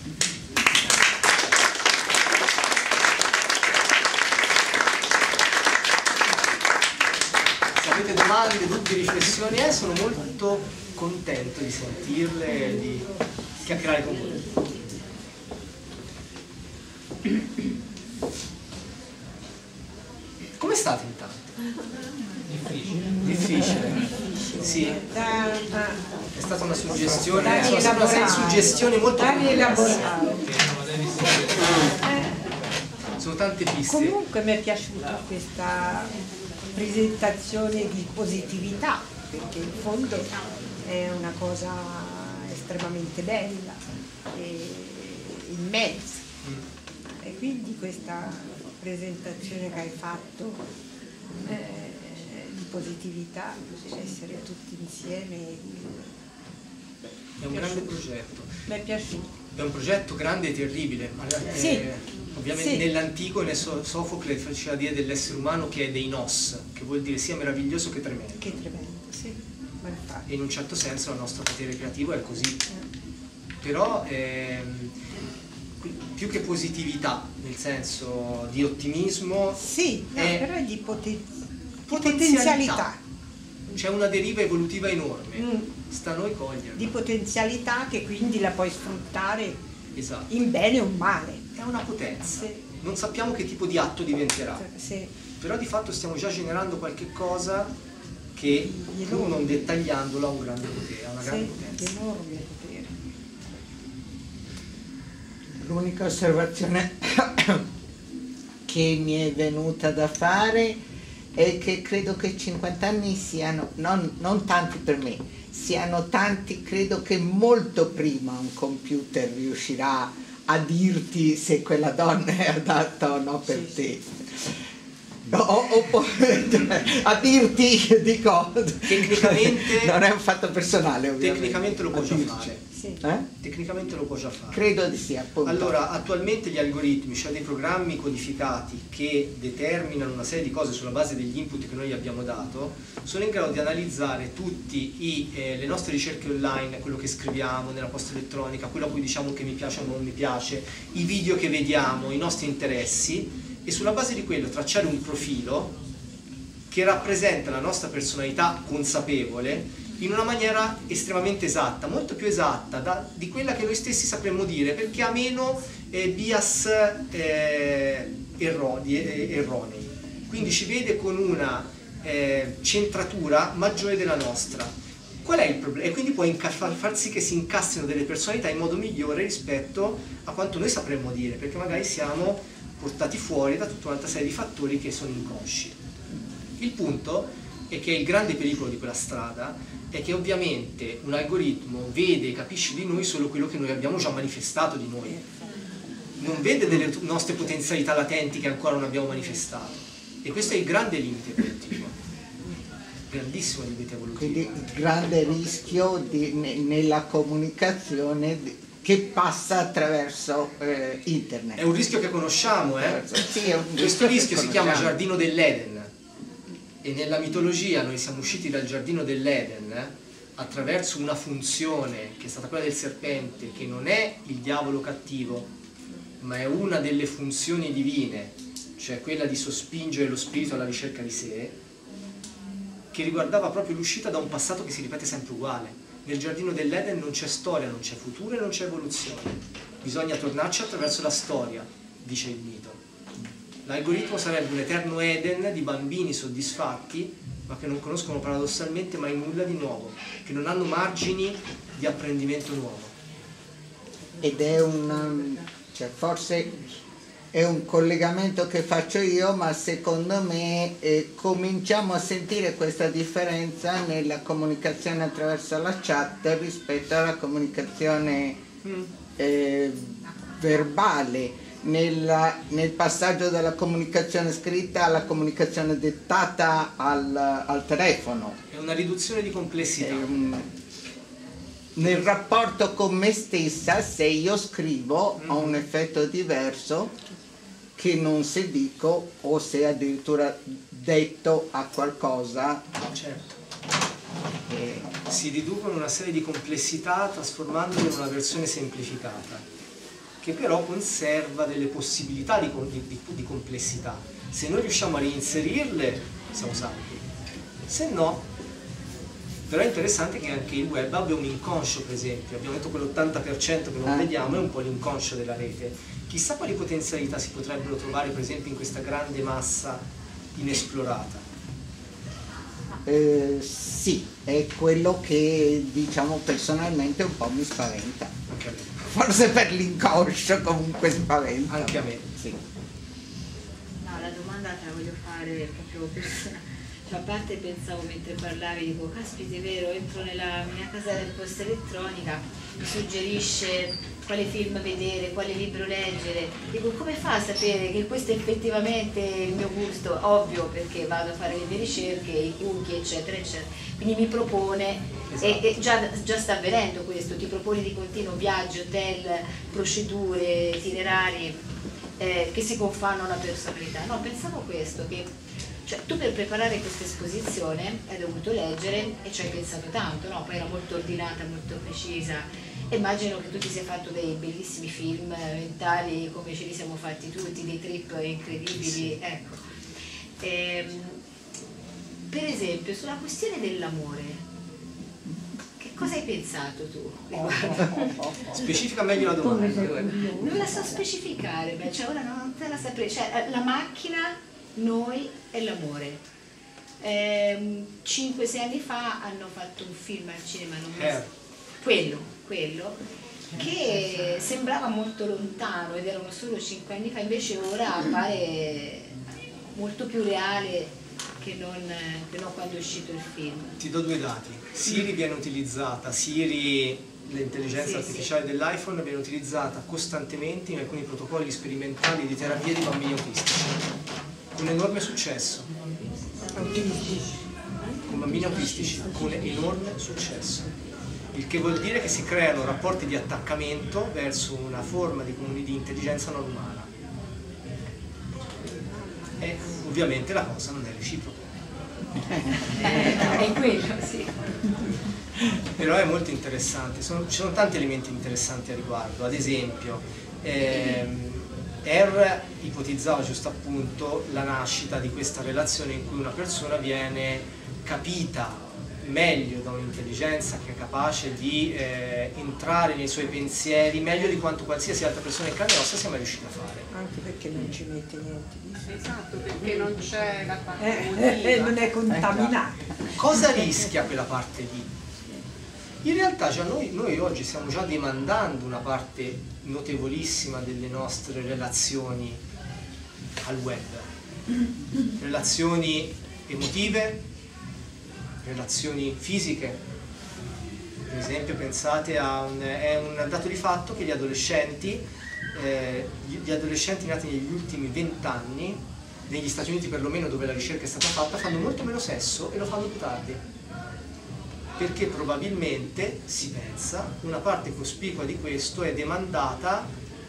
Se avete domande, dubbi, riflessioni, eh, sono molto contento di sentirle e di chiacchierare con voi. Come state intanto? Difficile. Sì. È stata una suggestione, sono state una serie di suggestioni molto complesse. Sono tante piste. Comunque mi è piaciuta questa presentazione di positività, perché in fondo è una cosa estremamente bella e immensa. E quindi questa presentazione che hai fatto eh, di positività, essere tutti insieme, è un grande progetto. Mi è piaciuto. È un progetto grande e terribile. Eh, Sì. Ovviamente Sì. nell'antico, nel Sofocle faceva dire dell'essere umano che è dei nos, che vuol dire sia meraviglioso che tremendo. Che tremendo, sì, ma infatti. E in un certo senso il nostro potere creativo è così. Però ehm, più che positività, nel senso di ottimismo, Sì, no, è però è di poten- potenzialità. potenzialità. C'è una deriva evolutiva enorme, Mm. sta a noi coglierla. Di potenzialità che quindi la puoi sfruttare Esatto. in bene o male. È una potenza. Sì. Non sappiamo che tipo di atto diventerà, Sì. però di fatto stiamo già generando qualche cosa che, pur non dettagliandolo, ha un grande potere, ha una grande Sì, potenza. enorme potere. L'unica osservazione che mi è venuta da fare è che credo che cinquanta anni siano, non, non tanti per me, siano tanti, credo che molto prima un computer riuscirà a dirti se quella donna è adatta o no per Sì, te. No, oppure a dirti, dico, Tecnicamente- non è un fatto personale ovviamente. Tecnicamente lo può a già dirci. fare. Sì. Eh? Tecnicamente lo può già fare. Credo di sì, appunto. Allora, attualmente gli algoritmi, cioè dei programmi codificati che determinano una serie di cose sulla base degli input che noi gli abbiamo dato, sono in grado di analizzare tutte eh, le nostre ricerche online, quello che scriviamo nella posta elettronica, quello a cui diciamo che mi piace o non mi piace, i video che vediamo, i nostri interessi, e sulla base di quello tracciare un profilo che rappresenta la nostra personalità consapevole in una maniera estremamente esatta, molto più esatta da, di quella che noi stessi sapremmo dire, perché ha meno eh, bias eh, erroni, eh, erronei. Quindi ci vede con una eh, centratura maggiore della nostra. Qual è il problema? E quindi può far sì che si incastrino delle personalità in modo migliore rispetto a quanto noi sapremmo dire, perché magari siamo portati fuori da tutta un'altra serie di fattori che sono inconsci. Il punto è che il grande pericolo di quella strada è che ovviamente un algoritmo vede e capisce di noi solo quello che noi abbiamo già manifestato di noi, non vede delle nostre potenzialità latenti che ancora non abbiamo manifestato, e questo è il grande limite evolutivo, grandissimo limite evolutivo. Quindi il grande rischio di, ne, nella comunicazione di, che passa attraverso eh, internet. È un rischio che conosciamo, eh? Sì, è un Questo rischio che si chiama conosciamo. Giardino dell'Eden, e nella mitologia noi siamo usciti dal Giardino dell'Eden eh, attraverso una funzione che è stata quella del serpente, che non è il diavolo cattivo, ma è una delle funzioni divine, cioè quella di sospingere lo spirito alla ricerca di sé, che riguardava proprio l'uscita da un passato che si ripete sempre uguale. Nel Giardino dell'Eden non c'è storia, non c'è futuro e non c'è evoluzione. Bisogna tornarci attraverso la storia, dice il mito. L'algoritmo sarebbe un eterno Eden di bambini soddisfatti, ma che non conoscono paradossalmente mai nulla di nuovo, che non hanno margini di apprendimento nuovo. Ed è un, cioè forse è un collegamento che faccio io, ma secondo me eh, cominciamo a sentire questa differenza nella comunicazione attraverso la chat rispetto alla comunicazione eh, verbale. Nella, nel passaggio dalla comunicazione scritta alla comunicazione dettata al, al telefono. È una riduzione di complessità. Um, nel rapporto con me stessa, se io scrivo, mm. ho un effetto diverso che non se dico o se addirittura detto a qualcosa. Certo. Eh, Si riducono una serie di complessità trasformandole in una versione semplificata, che però conserva delle possibilità di, di, di complessità. Se noi riusciamo a reinserirle, siamo salvi. Se no, però è interessante che anche il web abbia un inconscio, per esempio. Abbiamo detto quell'ottanta per cento che non Ah. vediamo, è un po' l'inconscio della rete. Chissà quali potenzialità si potrebbero trovare, per esempio, in questa grande massa inesplorata. eh, sì, è quello che diciamo personalmente un po' mi spaventa. Anche a me. Forse per l'inconscio comunque spaventa. Anche a me. Sì. No, la domanda te la voglio fare proprio per... Cioè, fa parte, pensavo mentre parlavi, dico, caspita, è vero, entro nella mia casa del post elettronica, mi suggerisce quale film vedere, quale libro leggere, dico, come fa a sapere che questo è effettivamente il mio gusto? Ovvio, perché vado a fare le mie ricerche, i cookie, eccetera, eccetera, quindi mi propone, esatto. e, e già, già sta avvenendo questo, ti propone di continuo viaggi, hotel, procedure, itinerari, eh, che si confanno alla personalità. No, pensavo questo, che cioè, tu per preparare questa esposizione hai dovuto leggere e ci hai pensato tanto, no? Poi era molto ordinata, molto precisa. Immagino che tu ti sia fatto dei bellissimi film mentali come ce li siamo fatti tutti, dei trip incredibili, sì. Ecco. Ehm, per esempio, sulla questione dell'amore, che cosa hai pensato tu? Oh, oh, oh. Specifica meglio la domanda. Non la so specificare, beh, cioè ora non te la saprei, cioè la macchina, noi e l'amore. Ehm, cinque sei anni fa hanno fatto un film al cinema, non mi so. Quello, quello, che sembrava molto lontano ed erano solo cinque anni fa, invece ora appare molto più reale che non, che non quando è uscito il film. Ti do due dati. Siri viene utilizzata, Siri, l'intelligenza sì, artificiale sì. dell'iPhone, viene utilizzata costantemente in alcuni protocolli sperimentali di terapia di bambini autistici, con enorme successo. Con bambini autistici, con enorme successo. Il che vuol dire che si creano rapporti di attaccamento verso una forma di, di intelligenza non umana. E ovviamente la cosa non è reciproca. È quello, sì. Però è molto interessante, sono, ci sono tanti elementi interessanti a riguardo. Ad esempio, ehm, R ipotizzava giusto appunto la nascita di questa relazione in cui una persona viene capita meglio da un'intelligenza che è capace di eh, entrare nei suoi pensieri meglio di quanto qualsiasi altra persona in carne e ossa sia mai riuscita a fare. Anche perché non ci mette niente di sé. Esatto, perché non c'è la parte eh, eh, non è contaminata. Cosa rischia quella parte lì? In realtà già noi, noi oggi stiamo già demandando una parte notevolissima delle nostre relazioni al web. Relazioni emotive, relazioni fisiche. Per esempio pensate a un, è un dato di fatto che gli adolescenti, eh, gli adolescenti nati negli ultimi vent'anni, negli Stati Uniti perlomeno dove la ricerca è stata fatta, fanno molto meno sesso e lo fanno più tardi. Perché probabilmente, si pensa, una parte cospicua di questo è demandata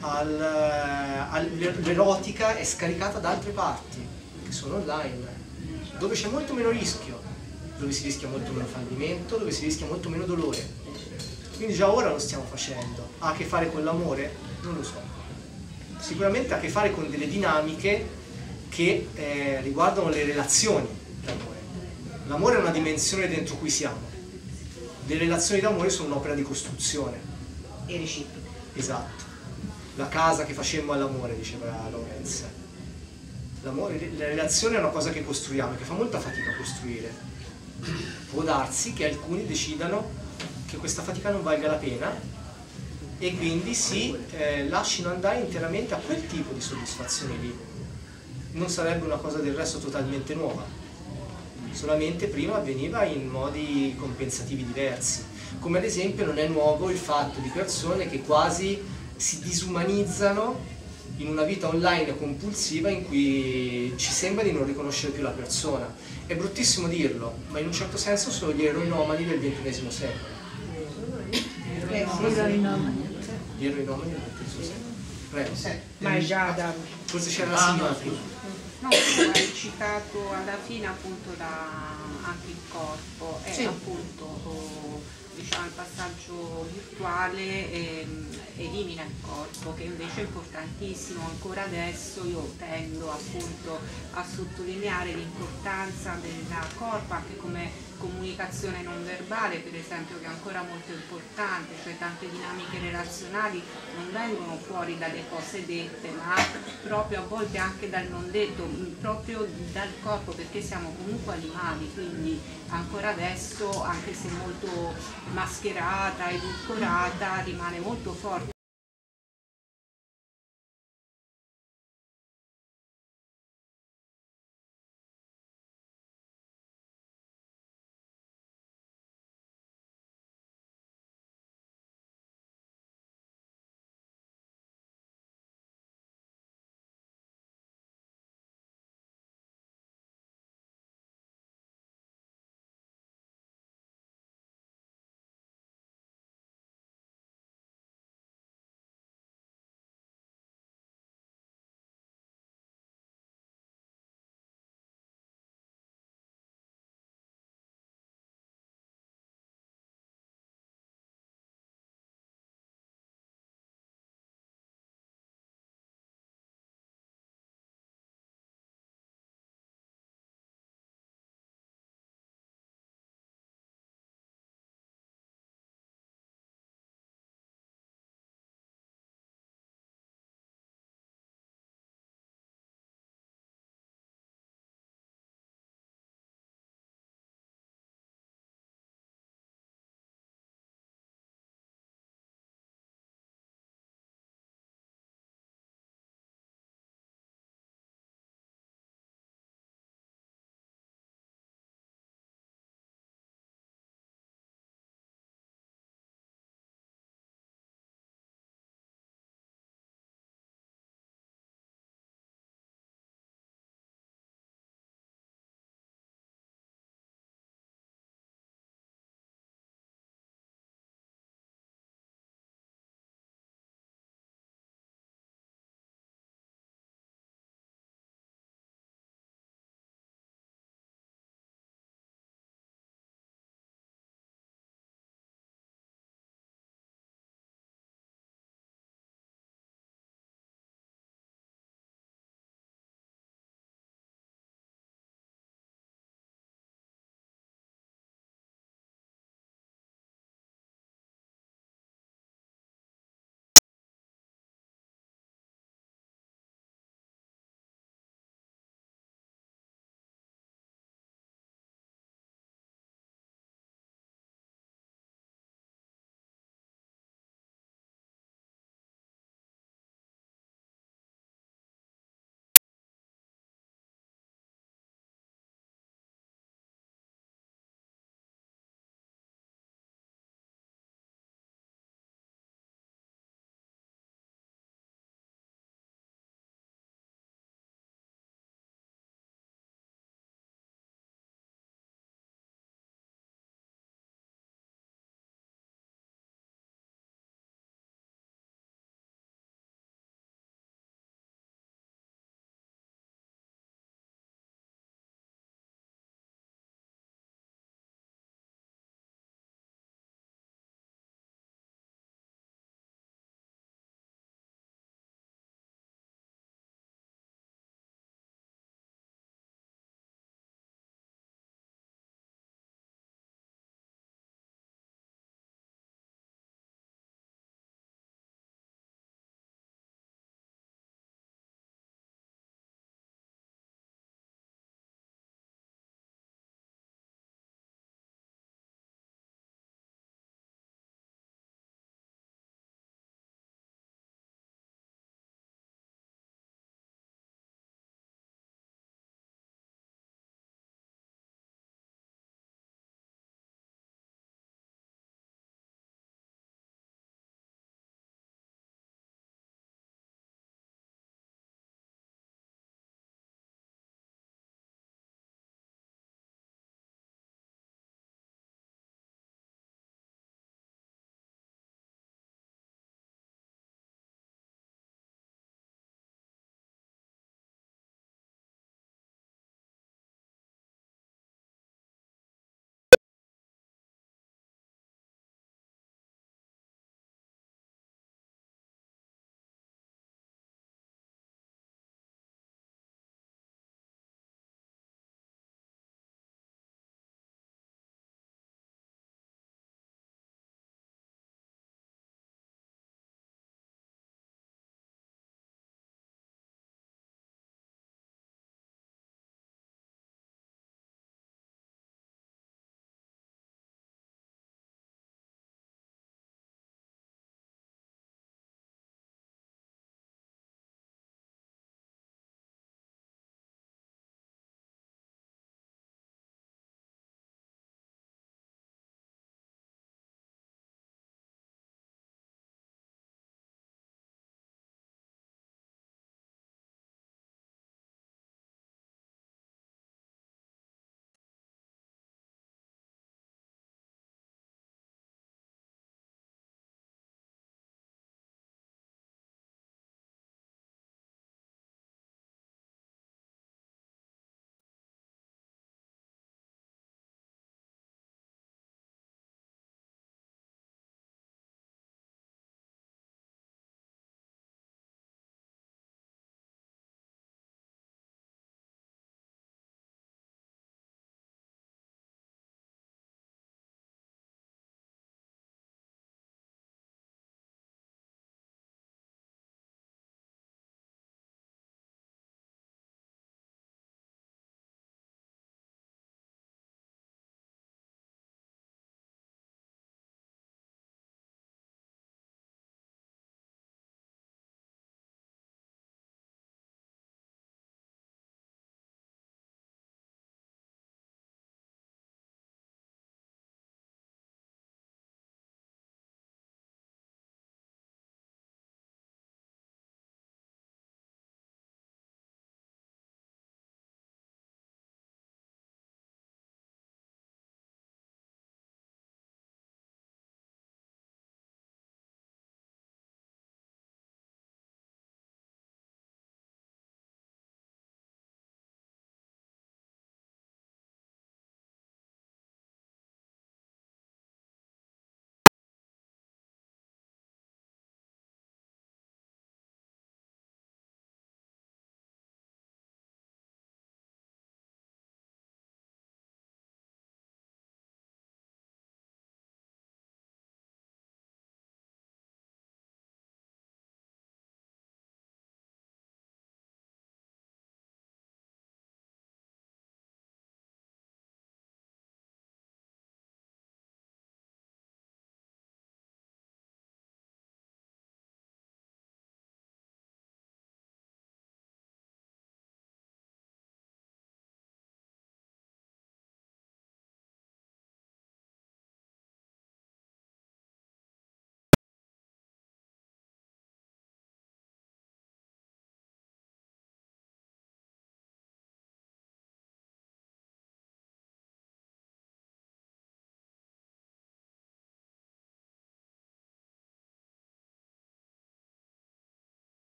all'erotica è scaricata da altre parti, che sono online, dove c'è molto meno rischio, dove si rischia molto meno fallimento, dove si rischia molto meno dolore. Quindi già ora lo stiamo facendo. Ha a che fare con l'amore? Non lo so. Sicuramente ha a che fare con delle dinamiche che eh, riguardano le relazioni d'amore. L'amore è una dimensione dentro cui siamo. Le relazioni d'amore sono un'opera di costruzione. E reciproca. Esatto. La casa che facemmo all'amore, diceva Lorenz. L'amore, la relazione è una cosa che costruiamo e che fa molta fatica a costruire. Può darsi che alcuni decidano che questa fatica non valga la pena e quindi si eh, lasciano andare interamente a quel tipo di soddisfazione lì. Non sarebbe una cosa del resto totalmente nuova, solamente prima avveniva in modi compensativi diversi, come ad esempio non è nuovo il fatto di persone che quasi si disumanizzano in una vita online compulsiva in cui ci sembra di non riconoscere più la persona. È bruttissimo dirlo, ma in un certo senso sono gli eroinomani del ventunesimo secolo. Gli eroinomani del ventunesimo secolo. Prego. Ma è già da... Forse c'era la signora prima. No, hai citato alla fine appunto da anche il corpo e sì. appunto diciamo il passaggio virtuale ehm, elimina il corpo, che invece è importantissimo. Ancora adesso io tendo appunto a sottolineare l'importanza del corpo anche come comunicazione non verbale, per esempio, che è ancora molto importante, cioè tante dinamiche relazionali non vengono fuori dalle cose dette, ma proprio a volte anche dal non detto, proprio dal corpo, perché siamo comunque animali, quindi ancora adesso, anche se molto mascherata, edulcorata, rimane molto forte